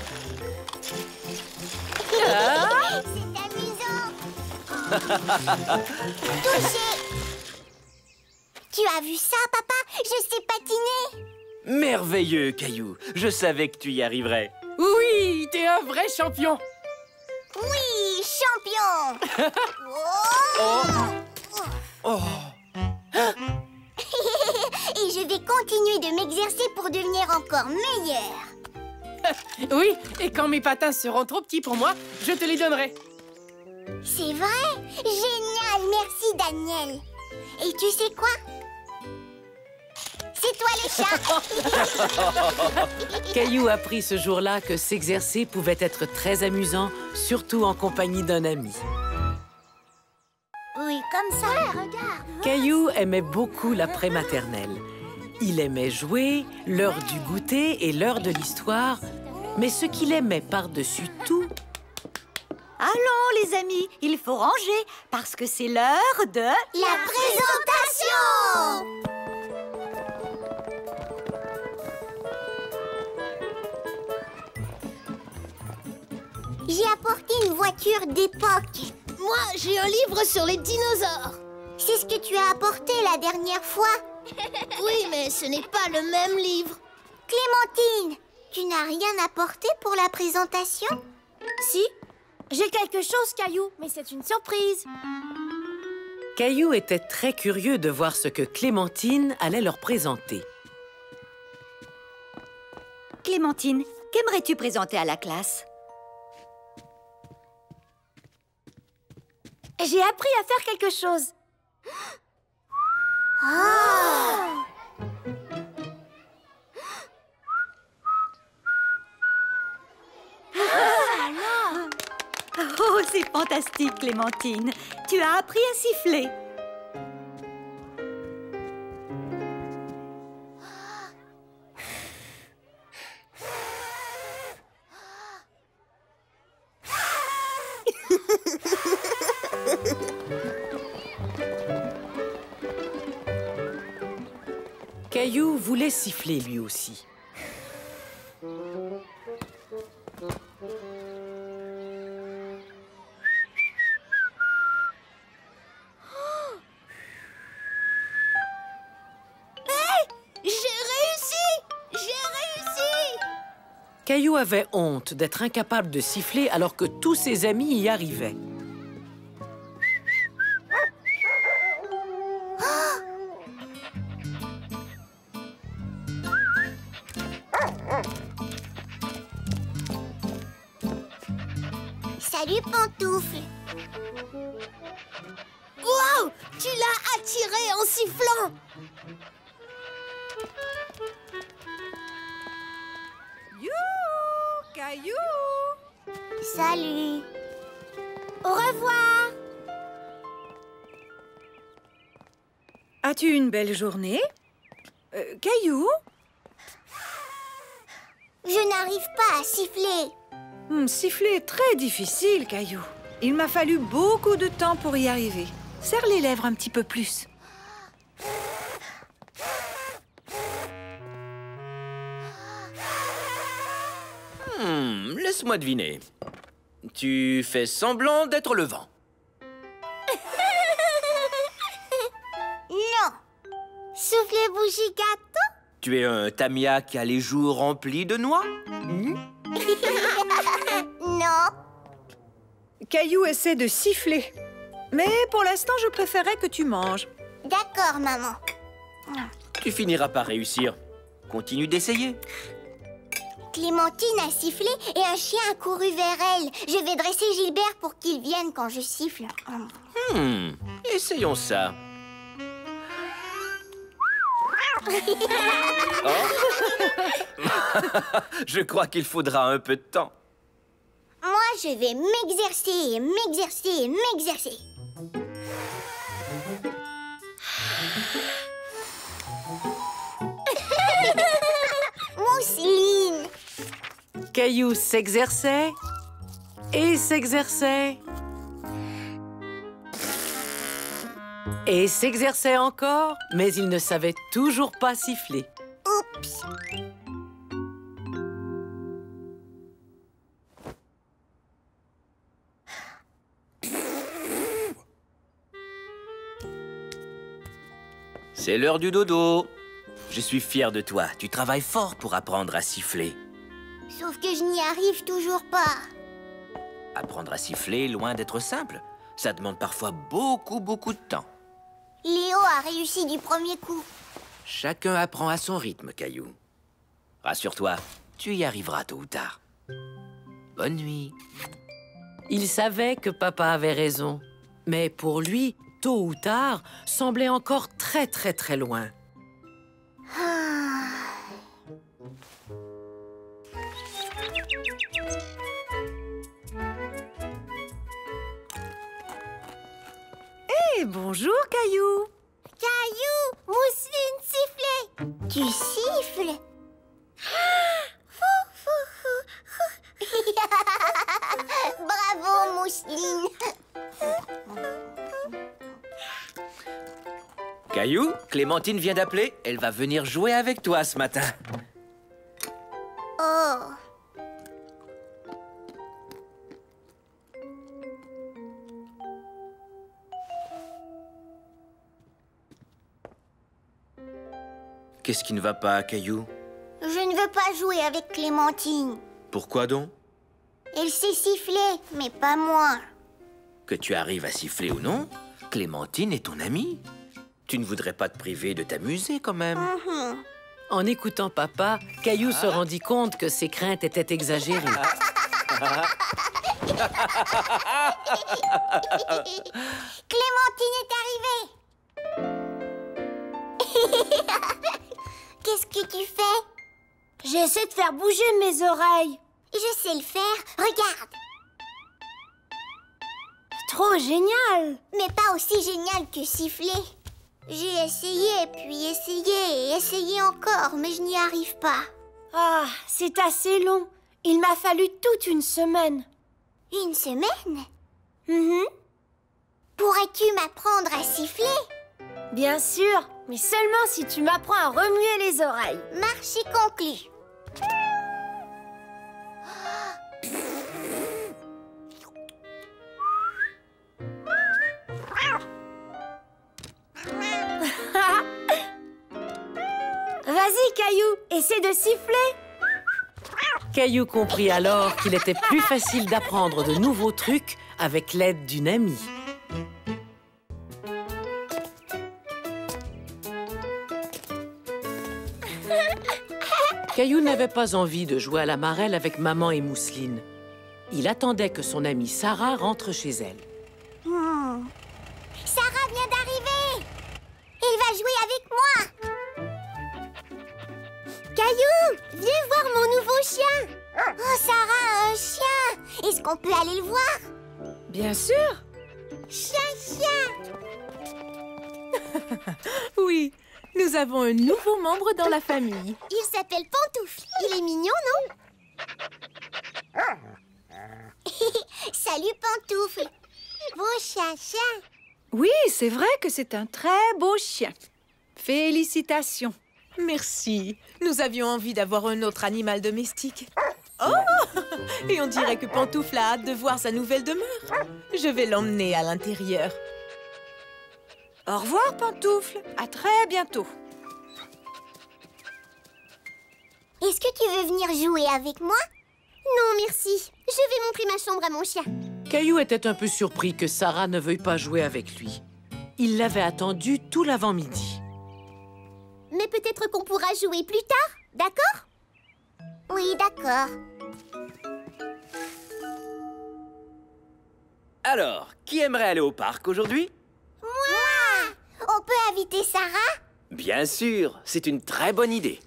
A: Ah!
B: C'est amusant. Touché. Tu as vu ça, papa? Je sais patiner.
D: Merveilleux, Caillou. Je savais que tu y arriverais.
A: Oui, t'es un vrai champion!
B: Oui, champion.
D: Oh. Oh.
B: Et je vais continuer de m'exercer pour devenir encore meilleure.
A: Oui, et quand mes patins seront trop petits pour moi, je te les donnerai.
B: C'est vrai? Génial, merci Daniel. Et tu sais quoi? C'est toi le chat.
A: Caillou apprit ce jour-là que s'exercer pouvait être très amusant, surtout en compagnie d'un ami.
B: Oui, comme ça, regarde.
A: Caillou aimait beaucoup la prématernelle. Il aimait jouer, l'heure du goûter et l'heure de l'histoire, mais ce qu'il aimait par-dessus tout...
H: Allons, les amis, il faut ranger, parce que c'est l'heure de...
B: La présentation! J'ai apporté une voiture d'époque.
F: Moi, j'ai un livre sur les dinosaures.
B: C'est ce que tu as apporté la dernière fois.
F: Oui, mais ce n'est pas le même livre.
B: Clémentine, tu n'as rien apporté pour la présentation?
H: Si, j'ai quelque chose, Caillou, mais c'est une surprise.
A: Caillou était très curieux de voir ce que Clémentine allait leur présenter.
H: Clémentine, qu'aimerais-tu présenter à la classe? J'ai appris à faire quelque chose.
B: Oh!
H: Oh, c'est fantastique, Clémentine. Tu as appris à siffler.
A: Caillou voulait siffler lui aussi. Caillou avait honte d'être incapable de siffler alors que tous ses amis y arrivaient.
B: Salut, Pantoufle.
F: Wow! Tu l'as attiré en sifflant.
E: Youhou, Caillou!
B: Salut. Au revoir.
E: As-tu une belle journée? Euh, Caillou?
B: Je n'arrive pas à siffler.
E: Hmm, siffler est très difficile, Caillou. Il m'a fallu beaucoup de temps pour y arriver. Serre les lèvres un petit peu plus.
D: Hmm, laisse-moi deviner. Tu fais semblant d'être le vent.
B: Non. Soufflez bougie gâteau.
D: Tu es un Tamia qui a les joues remplies de noix? Hmm?
B: Non.
E: Caillou essaie de siffler. Mais pour l'instant, je préférais que tu manges.
B: D'accord, maman.
D: Tu finiras par réussir. Continue d'essayer.
B: Clémentine a sifflé et un chien a couru vers elle. Je vais dresser Gilbert pour qu'il vienne quand je siffle.
D: Hmm, essayons ça. Oh. Je crois qu'il faudra un peu de temps.
B: Moi, je vais m'exercer, m'exercer, m'exercer. Mousseline.
A: Caillou s'exerçait et s'exerçait. Et s'exerçait encore, mais il ne savait toujours pas siffler.
B: Oups.
D: C'est l'heure du dodo. Je suis fier de toi. Tu travailles fort pour apprendre à siffler.
B: Sauf que je n'y arrive toujours pas.
D: Apprendre à siffler, loin d'être simple. Ça demande parfois beaucoup, beaucoup de temps.
B: Léo a réussi du premier coup.
D: Chacun apprend à son rythme, Caillou. Rassure-toi, tu y arriveras tôt ou tard. Bonne nuit.
A: Il savait que papa avait raison. Mais pour lui, tôt ou tard, semblait encore très très très loin.
E: Eh, bonjour, Caillou.
B: Caillou, Mousseline sifflait. Tu siffles? Bravo, Mousseline.
D: Caillou, Clémentine vient d'appeler. Elle va venir jouer avec toi ce matin.
B: Oh.
D: Qu'est-ce qui ne va pas, Caillou?
B: Je ne veux pas jouer avec Clémentine.
D: Pourquoi donc?
B: Elle sait siffler, mais pas moi.
D: Que tu arrives à siffler ou non, Clémentine est ton amie. Tu ne voudrais pas te priver de t'amuser quand même.
B: Mm-hmm.
A: En écoutant papa, Caillou se rendit compte que ses craintes étaient exagérées.
B: Clémentine est arrivée. Qu'est-ce que tu fais?
F: J'essaie de faire bouger mes oreilles.
B: Je sais le faire. Regarde.
F: Trop génial.
B: Mais pas aussi génial que siffler. J'ai essayé, puis essayé et essayé encore, mais je n'y arrive pas.
F: Ah, c'est assez long. Il m'a fallu toute une semaine.
B: Une semaine?
F: Mhm.
B: Pourrais-tu m'apprendre à siffler?
F: Bien sûr, mais seulement si tu m'apprends à remuer les oreilles.
B: Marché conclu.
F: Vas-y, Caillou, essaie de siffler.
A: Caillou comprit alors qu'il était plus facile d'apprendre de nouveaux trucs avec l'aide d'une amie. Caillou n'avait pas envie de jouer à la marelle avec maman et Mousseline. Il attendait que son amie Sarah rentre chez elle.
B: Hmm. Sarah vient d'arriver. Elle va jouer avec moi. Caillou, viens voir mon nouveau chien. Oh, Sarah a un chien. Est-ce qu'on peut aller le voir?
E: Bien sûr.
B: Chien, chien.
I: Oui, nous avons un nouveau membre dans la famille.
B: Il s'appelle Pantoufle. Il est mignon, non? Salut, Pantoufle. Beau chien, chien.
E: Oui, c'est vrai que c'est un très beau chien. Félicitations.
I: Merci. Nous avions envie d'avoir un autre animal domestique. Oh! Et on dirait que Pantoufle a hâte de voir sa nouvelle demeure. Je vais l'emmener à l'intérieur.
E: Au revoir, Pantoufle. À très bientôt.
B: Est-ce que tu veux venir jouer avec moi? Non, merci. Je vais montrer ma chambre à mon chien.
A: Caillou était un peu surpris que Sarah ne veuille pas jouer avec lui. Il l'avait attendu tout l'avant-midi.
B: Mais peut-être qu'on pourra jouer plus tard, d'accord? Oui, d'accord.
D: Alors, qui aimerait aller au parc aujourd'hui?
B: Moi! On peut inviter Sarah?
D: Bien sûr, c'est une très bonne idée.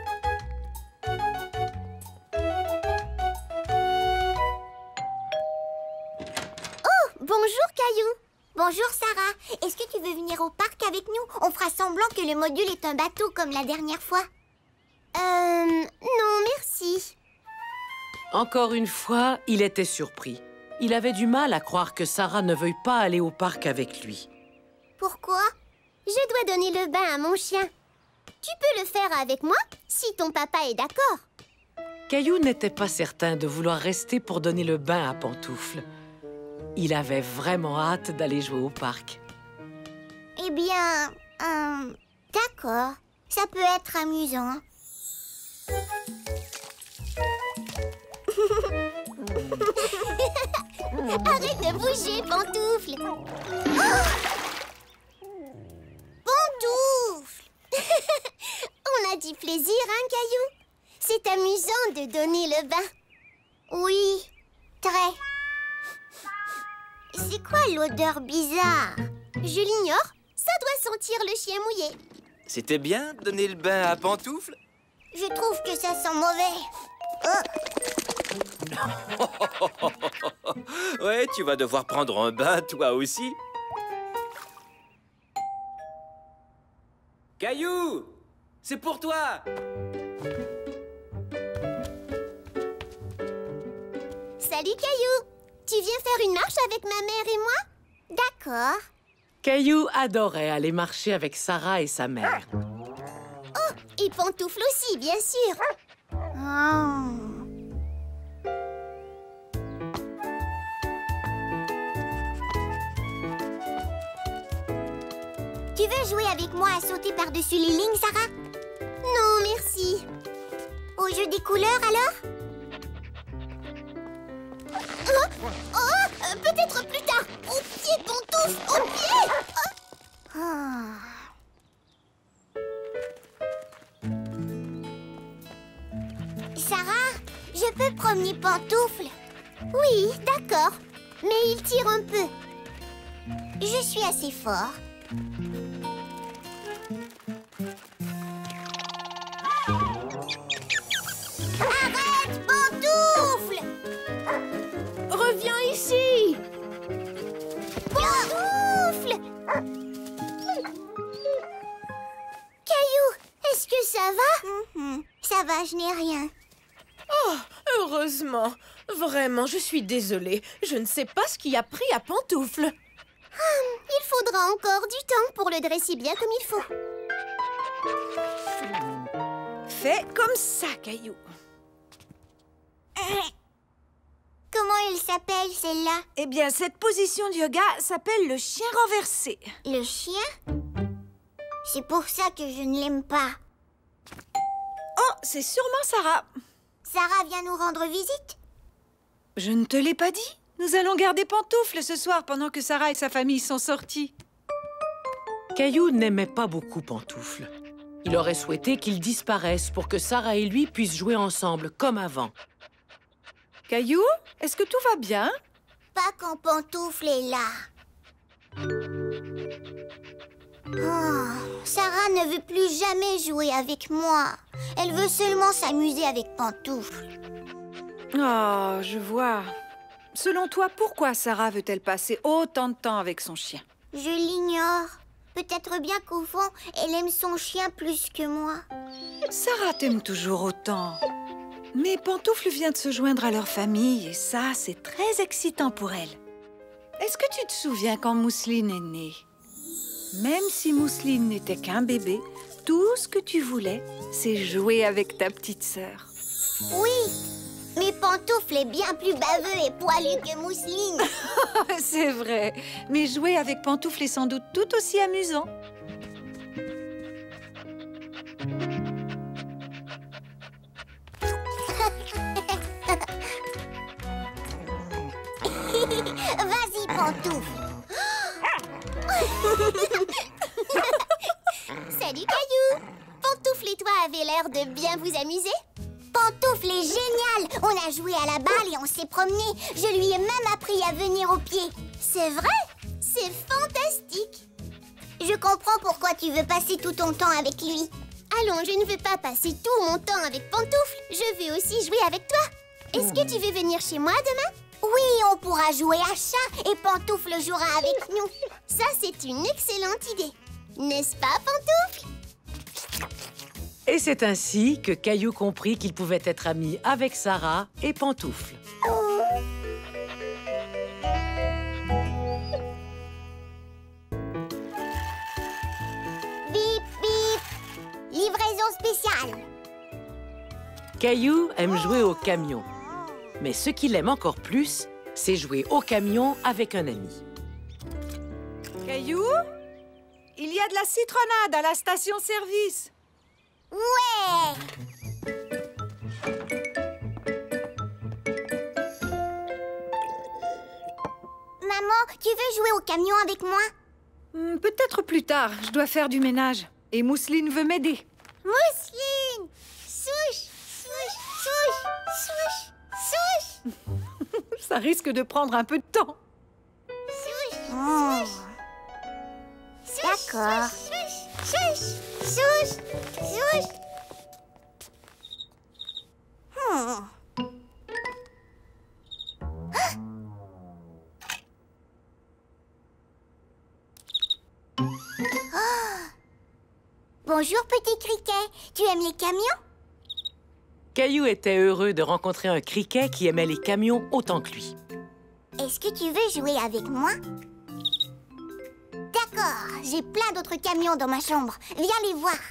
B: Bonjour, Caillou. Bonjour, Sarah. Est-ce que tu veux venir au parc avec nous? On fera semblant que le module est un bateau comme la dernière fois. Euh... Non, merci.
A: Encore une fois, il était surpris. Il avait du mal à croire que Sarah ne veuille pas aller au parc avec lui.
B: Pourquoi? Je dois donner le bain à mon chien. Tu peux le faire avec moi, si ton papa est d'accord.
A: Caillou n'était pas certain de vouloir rester pour donner le bain à Pantoufle. Il avait vraiment hâte d'aller jouer au parc.
B: Eh bien, euh, d'accord. Ça peut être amusant. Arrête de bouger, Pantoufle. Oh! Pantoufle. On a du plaisir, hein, Caillou? C'est amusant de donner le bain. Oui, très. C'est quoi l'odeur bizarre? Je l'ignore. Ça doit sentir le chien mouillé.
D: C'était bien de donner le bain à Pantoufle?
B: Je trouve que ça sent mauvais. Oh.
D: Ouais, tu vas devoir prendre un bain, toi aussi. Caillou, c'est pour toi.
B: Salut, Caillou. Tu viens faire une marche avec ma mère et moi? D'accord.
A: Caillou adorait aller marcher avec Sarah et sa mère.
B: Oh, et Pantoufle aussi, bien sûr. Oh. Tu veux jouer avec moi à sauter par-dessus les lignes, Sarah? Non, merci. Au jeu des couleurs, alors? Oh, oh, euh, peut-être plus tard. Au pied, Pantoufle, au pied. Oh. Oh. Sarah, je peux promener Pantoufle? Oui, d'accord. Mais il tire un peu. Je suis assez fort. Arrête, Pantoufle!
F: Reviens ici!
B: Pantoufle! Caillou, est-ce que ça va? Mm-hmm. Ça va, je n'ai rien.
I: Oh, heureusement. Vraiment, je suis désolée. Je ne sais pas ce qui a pris à Pantoufle.
B: Hum, il faudra encore du temps pour le dresser bien comme il faut.
E: Fais comme ça, Caillou.
B: Comment il s'appelle, celle-là?
E: Eh bien, cette position de yoga s'appelle le chien renversé.
B: Le chien? C'est pour ça que je ne l'aime pas.
E: Oh, c'est sûrement Sarah.
B: Sarah vient nous rendre visite?
E: Je ne te l'ai pas dit. Nous allons garder Pantoufle ce soir pendant que Sarah et sa famille sont sortis.
A: Caillou n'aimait pas beaucoup Pantoufle. Il aurait souhaité qu'il disparaisse pour que Sarah et lui puissent jouer ensemble comme avant.
E: Caillou, est-ce que tout va bien?
B: Pas quand Pantoufle est là. Oh, Sarah ne veut plus jamais jouer avec moi. Elle veut seulement s'amuser avec Pantoufle.
E: Oh, je vois. Selon toi, pourquoi Sarah veut-elle passer autant de temps avec son chien?
B: Je l'ignore. Peut-être bien qu'au fond, elle aime son chien plus que moi.
E: Sarah t'aime toujours autant. Mais Pantoufle vient de se joindre à leur famille et ça, c'est très excitant pour elle. Est-ce que tu te souviens quand Mousseline est née? Même si Mousseline n'était qu'un bébé, tout ce que tu voulais, c'est jouer avec ta petite sœur.
B: Oui, mais Pantoufle est bien plus baveux et poilu que Mousseline.
E: C'est vrai, mais jouer avec Pantoufle est sans doute tout aussi amusant.
B: Vas-y, Pantoufle. Salut, Caillou. Pantoufle et toi avez l'air de bien vous amuser. Pantoufle est génial. On a joué à la balle et on s'est promené. Je lui ai même appris à venir au pied. C'est vrai? C'est fantastique. Je comprends pourquoi tu veux passer tout ton temps avec lui. Allons, je ne veux pas passer tout mon temps avec Pantoufle. Je veux aussi jouer avec toi. Est-ce que tu veux venir chez moi demain? Oui, on pourra jouer à chat et Pantoufle jouera avec nous. Ça, c'est une excellente idée. N'est-ce pas, Pantoufle?
A: Et c'est ainsi que Caillou comprit qu'il pouvait être ami avec Sarah et Pantoufle.
B: Bip, bip. Livraison spéciale.
A: Caillou aime jouer au camion. Mais ce qu'il aime encore plus, c'est jouer au camion avec un ami.
E: Caillou, il y a de la citronnade à la station-service.
B: Ouais! Maman, tu veux jouer au camion avec moi?
E: Hmm, peut-être plus tard, je dois faire du ménage. Et Mousseline veut m'aider.
B: Mousseline! Souche! Souche! Souche! Souche! Souche!
E: Ça risque de prendre un peu de temps.
B: Souche! Oh. D'accord. Souche! Souche! Souche! Souche! Hmm. Bonjour, petit criquet. Tu aimes les camions?
A: Caillou était heureux de rencontrer un criquet qui aimait les camions autant que lui.
B: Est-ce que tu veux jouer avec moi? D'accord, j'ai plein d'autres camions dans ma chambre. Viens les voir.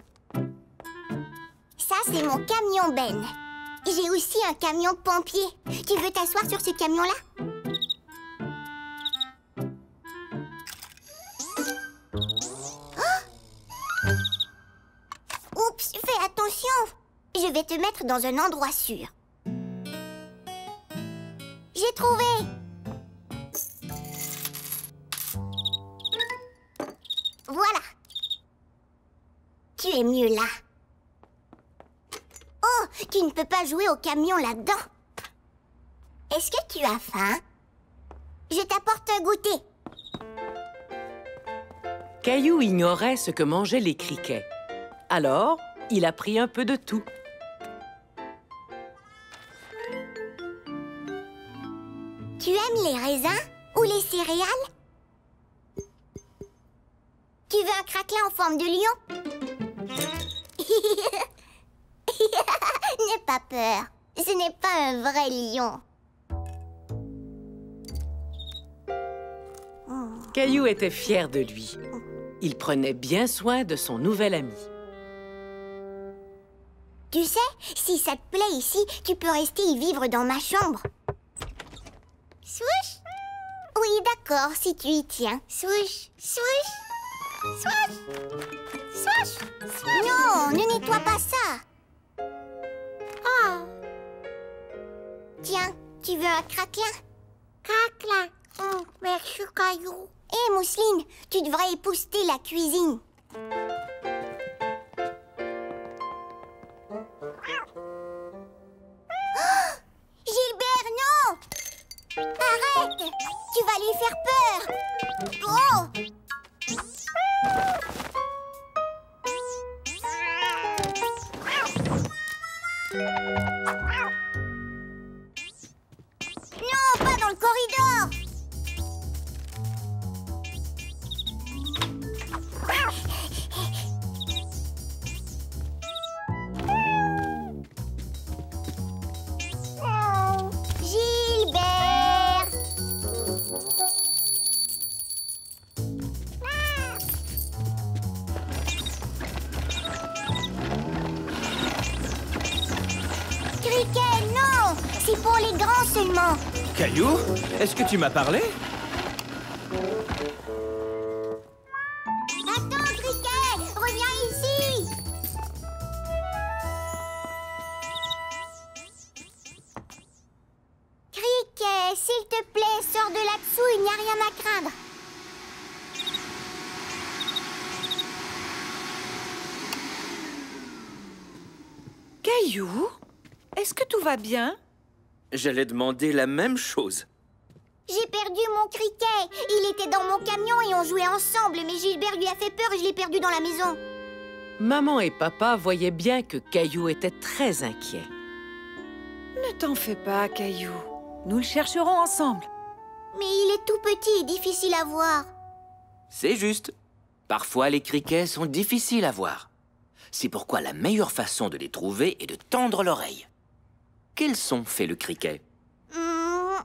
B: Ça, c'est mon camion Ben. J'ai aussi un camion pompier. Tu veux t'asseoir sur ce camion-là? Oups, fais attention. Je vais te mettre dans un endroit sûr. J'ai trouvé. Voilà. Tu es mieux là. Oh, tu ne peux pas jouer au camion là-dedans. Est-ce que tu as faim? Je t'apporte un goûter.
A: Caillou ignorait ce que mangeaient les criquets. Alors, il a pris un peu de tout.
B: Tu aimes les raisins ou les céréales? Tu veux un craquelin en forme de lion? N'aie pas peur. Ce n'est pas un vrai lion.
A: Caillou était fier de lui. Il prenait bien soin de son nouvel ami.
B: Tu sais, si ça te plaît ici, tu peux rester y vivre dans ma chambre. Swoosh! Oui, d'accord, si tu y tiens. Swoosh! Swoosh! Swoosh! Swoosh! Swoosh! Non, ne nettoie pas ça. Oh! Tiens, tu veux un craquelin? Craquelin! Oh, merci, Caillou. Hé, hey, Mousseline, tu devrais épousseter la cuisine. Oh, Gilbert, non! Arrête! Tu vas lui faire peur! Oh! Non, pas dans le corridor! Gilbert! Criquet, non! C'est pour les grands seulement.
D: Caillou, est-ce que tu m'as parlé?
B: Attends, Criquet! Reviens ici! Criquet, s'il te plaît, sors de la
E: Caillou, est-ce que tout va bien?
D: J'allais demander la même chose.
B: J'ai perdu mon criquet. Il était dans mon camion et on jouait ensemble, mais Gilbert lui a fait peur et je l'ai perdu dans la maison.
A: Maman et papa voyaient bien que Caillou était très inquiet.
E: Ne t'en fais pas, Caillou. Nous le chercherons ensemble.
B: Mais il est tout petit et difficile à voir.
D: C'est juste. Parfois, les criquets sont difficiles à voir. C'est pourquoi la meilleure façon de les trouver est de tendre l'oreille. Quel son fait le criquet?
B: Mmh.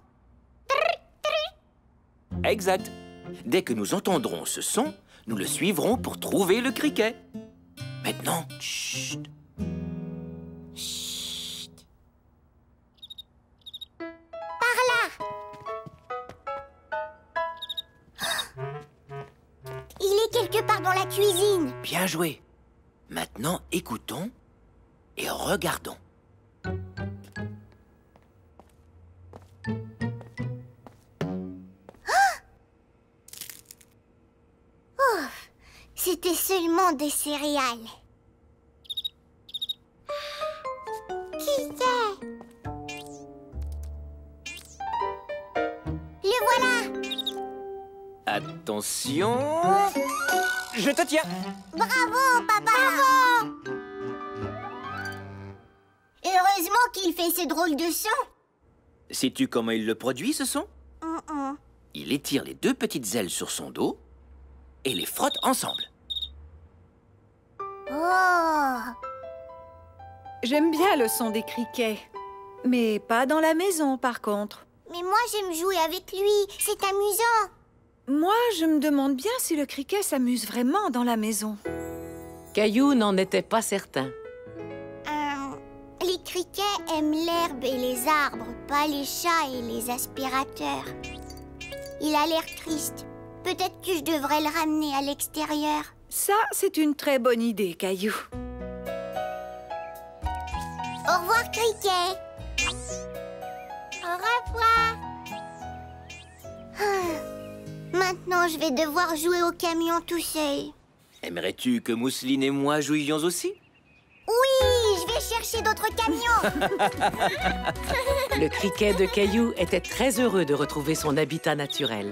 D: Exact. Dès que nous entendrons ce son, nous le suivrons pour trouver le criquet. Maintenant, chut.
B: Chut. Par là. Il est quelque part dans la cuisine.
D: Bien joué. Maintenant, écoutons et regardons.
B: Oh, c'était seulement des céréales. Qui c'est? Le voilà.
D: Attention. Je te tiens.
B: Bravo, papa. Bravo. Heureusement qu'il fait ce drôle de son.
D: Sais-tu comment il le produit, ce son?
B: Mm-mm.
D: Il étire les deux petites ailes sur son dos et les frotte ensemble.
B: Oh.
E: J'aime bien le son des criquets. Mais pas dans la maison, par contre.
B: Mais moi, j'aime jouer avec lui. C'est amusant.
E: Moi, je me demande bien si le criquet s'amuse vraiment dans la maison.
A: Caillou n'en était pas certain.
B: Euh, les criquets aiment l'herbe et les arbres, pas les chats et les aspirateurs. Il a l'air triste. Peut-être que je devrais le ramener à l'extérieur.
E: Ça, c'est une très bonne idée, Caillou.
B: Au revoir, criquet. Au revoir. Ah. Maintenant, je vais devoir jouer au camion tout seul.
D: Aimerais-tu que Mousseline et moi jouions aussi?
B: Oui, je vais chercher d'autres camions.
A: Le criquet de Caillou était très heureux de retrouver son habitat naturel.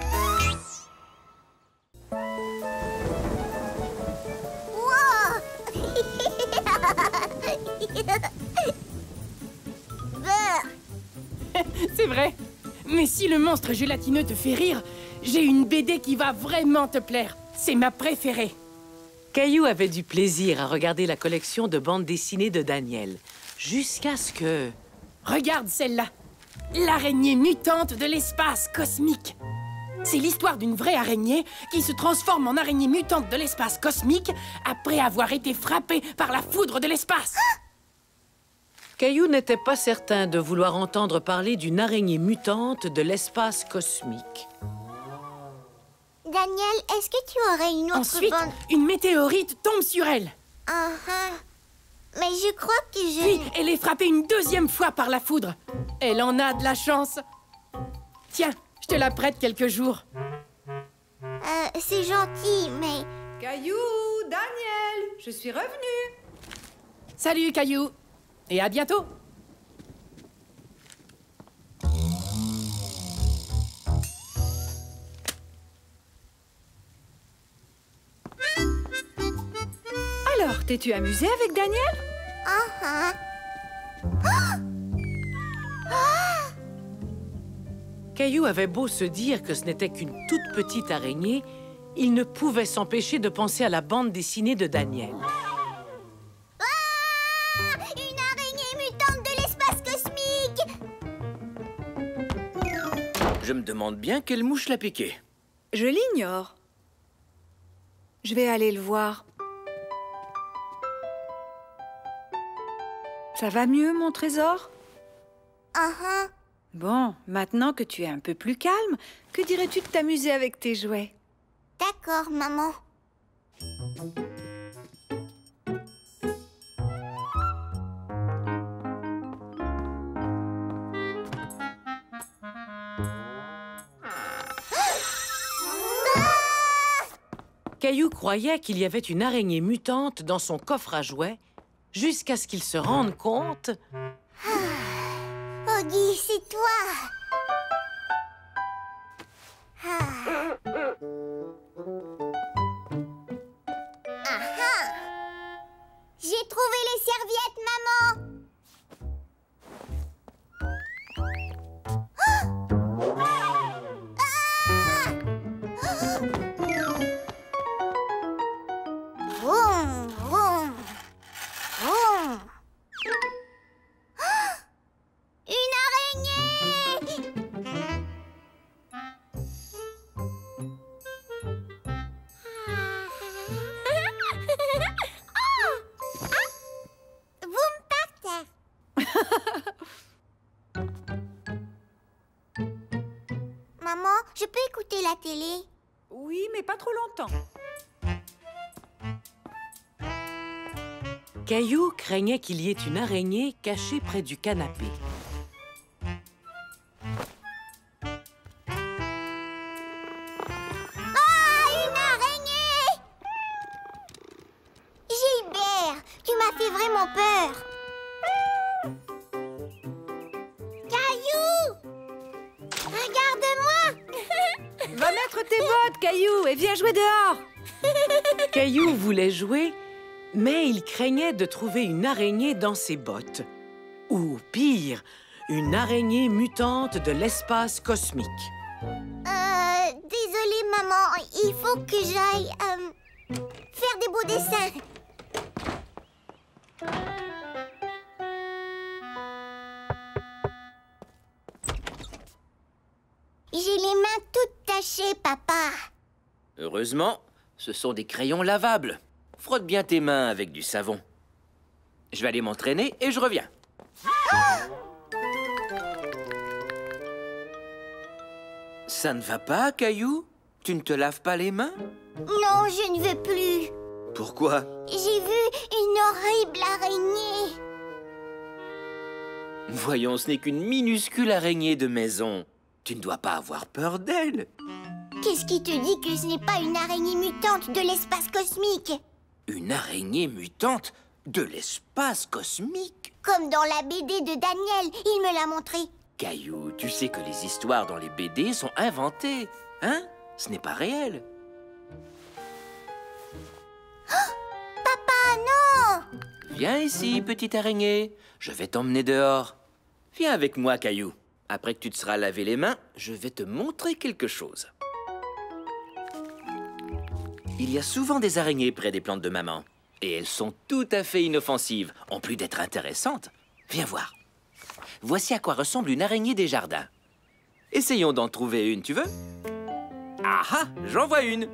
J: C'est vrai. Mais si le monstre gélatineux te fait rire, j'ai une B D qui va vraiment te plaire. C'est ma préférée.
A: Caillou avait du plaisir à regarder la collection de bandes dessinées de Daniel, jusqu'à ce que...
J: Regarde celle-là. L'araignée mutante de l'espace cosmique. C'est l'histoire d'une vraie araignée qui se transforme en araignée mutante de l'espace cosmique après avoir été frappée par la foudre de l'espace.
A: Caillou n'était pas certain de vouloir entendre parler d'une araignée mutante de l'espace cosmique.
B: Daniel, est-ce que tu aurais une autre
J: Ensuite,
B: bande...
J: une météorite tombe sur elle.
B: Uh-huh. Mais je crois que je...
J: Puis, elle est frappée une deuxième fois par la foudre. Elle en a de la chance. Tiens, je te la prête quelques jours.
B: Euh, c'est gentil, mais...
E: Caillou, Daniel, je suis revenue.
J: Salut, Caillou. Et à bientôt.
E: Alors, t'es-tu amusé avec Daniel?
B: Uh-huh.
A: Caillou avait beau se dire que ce n'était qu'une toute petite araignée, il ne pouvait s'empêcher de penser à la bande dessinée de Daniel.
B: Ah, une araignée mutante de l'espace cosmique!
D: Je me demande bien quelle mouche l'a piqué.
E: Je l'ignore. Je vais aller le voir. Ça va mieux, mon trésor?
B: Uh-huh.
E: Bon, maintenant que tu es un peu plus calme, que dirais-tu de t'amuser avec tes jouets?
B: D'accord, maman.
A: Caillou croyait qu'il y avait une araignée mutante dans son coffre à jouets, jusqu'à ce qu'il se rende compte...
B: Ah. Oggy, c'est toi. Ah. Ah ah. J'ai trouvé les serviettes, maman. Vroom, vroom, vroom. Une araignée! Oh! Ah! Vous me partez. Maman, je peux écouter la télé?
C: Oui, mais pas trop longtemps.
A: Caillou craignait qu'il y ait une araignée cachée près du canapé.
B: Ah, une araignée! Gilbert, tu m'as fait vraiment peur. Caillou! Regarde-moi!
C: Va mettre tes bottes, Caillou, et viens jouer dehors.
A: Caillou voulait jouer, mais il craignait de trouver une araignée dans ses bottes. Ou pire, une araignée mutante de l'espace cosmique.
B: Euh, désolée, maman. Il faut que j'aille euh, faire des beaux dessins. J'ai les mains toutes tachées, papa.
D: Heureusement, ce sont des crayons lavables. Frotte bien tes mains avec du savon. Je vais aller m'entraîner et je reviens. Ça ne va pas, Caillou? Tu ne te laves pas les mains?
B: Non, je ne veux plus.
D: Pourquoi?
B: J'ai vu une horrible araignée.
D: Voyons, ce n'est qu'une minuscule araignée de maison. Tu ne dois pas avoir peur d'elle.
B: Qu'est-ce qui te dit que ce n'est pas une araignée mutante de l'espace cosmique?
D: Une araignée mutante de l'espace cosmique?
B: Comme dans la B D de Daniel, il me l'a montré.
D: Caillou, tu sais que les histoires dans les B D sont inventées, hein? Ce n'est pas réel.
B: Oh, papa, non!
D: Viens ici, petite araignée. Je vais t'emmener dehors. Viens avec moi, Caillou. Après que tu te seras lavé les mains, je vais te montrer quelque chose. Il y a souvent des araignées près des plantes de maman. Et elles sont tout à fait inoffensives, en plus d'être intéressantes. Viens voir. Voici à quoi ressemble une araignée des jardins. Essayons d'en trouver une, tu veux? Ah ah, j'en vois une.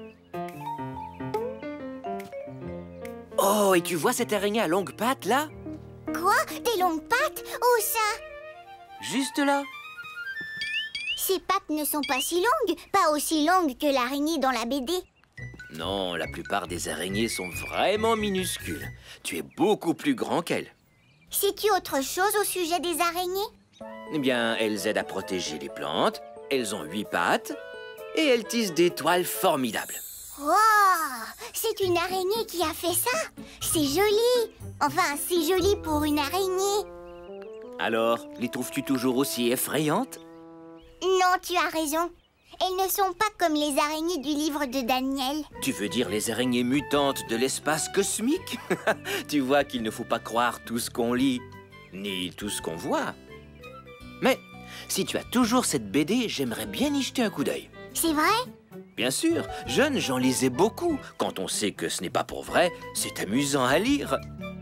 D: Oh, et tu vois cette araignée à longues pattes, là?
B: Quoi? Des longues pattes? Où ça?
D: Juste là.
B: Ces pattes ne sont pas si longues, pas aussi longues que l'araignée dans la B D.
D: Non, la plupart des araignées sont vraiment minuscules. Tu es beaucoup plus grand qu'elles.
B: Sais-tu autre chose au sujet des araignées?
D: Eh bien, elles aident à protéger les plantes, elles ont huit pattes, et elles tissent des toiles formidables.
B: Wow! C'est une araignée qui a fait ça? C'est joli! Enfin, c'est joli pour une araignée.
D: Alors, les trouves-tu toujours aussi effrayantes?
B: Non, tu as raison. Elles ne sont pas comme les araignées du livre de Daniel.
D: Tu veux dire les araignées mutantes de l'espace cosmique? Tu vois qu'il ne faut pas croire tout ce qu'on lit, ni tout ce qu'on voit. Mais si tu as toujours cette B D, j'aimerais bien y jeter un coup d'œil.
B: C'est vrai?
D: Bien sûr, jeune, j'en lisais beaucoup. Quand on sait que ce n'est pas pour vrai, c'est amusant à lire.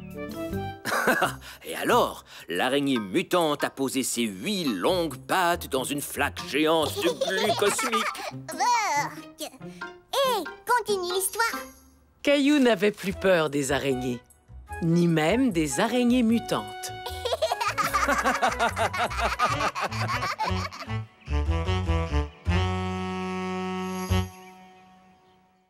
D: Et alors, l'araignée mutante a posé ses huit longues pattes dans une flaque géante de glu cosmique.
B: Hé, continue l'histoire.
A: Caillou n'avait plus peur des araignées, ni même des araignées mutantes.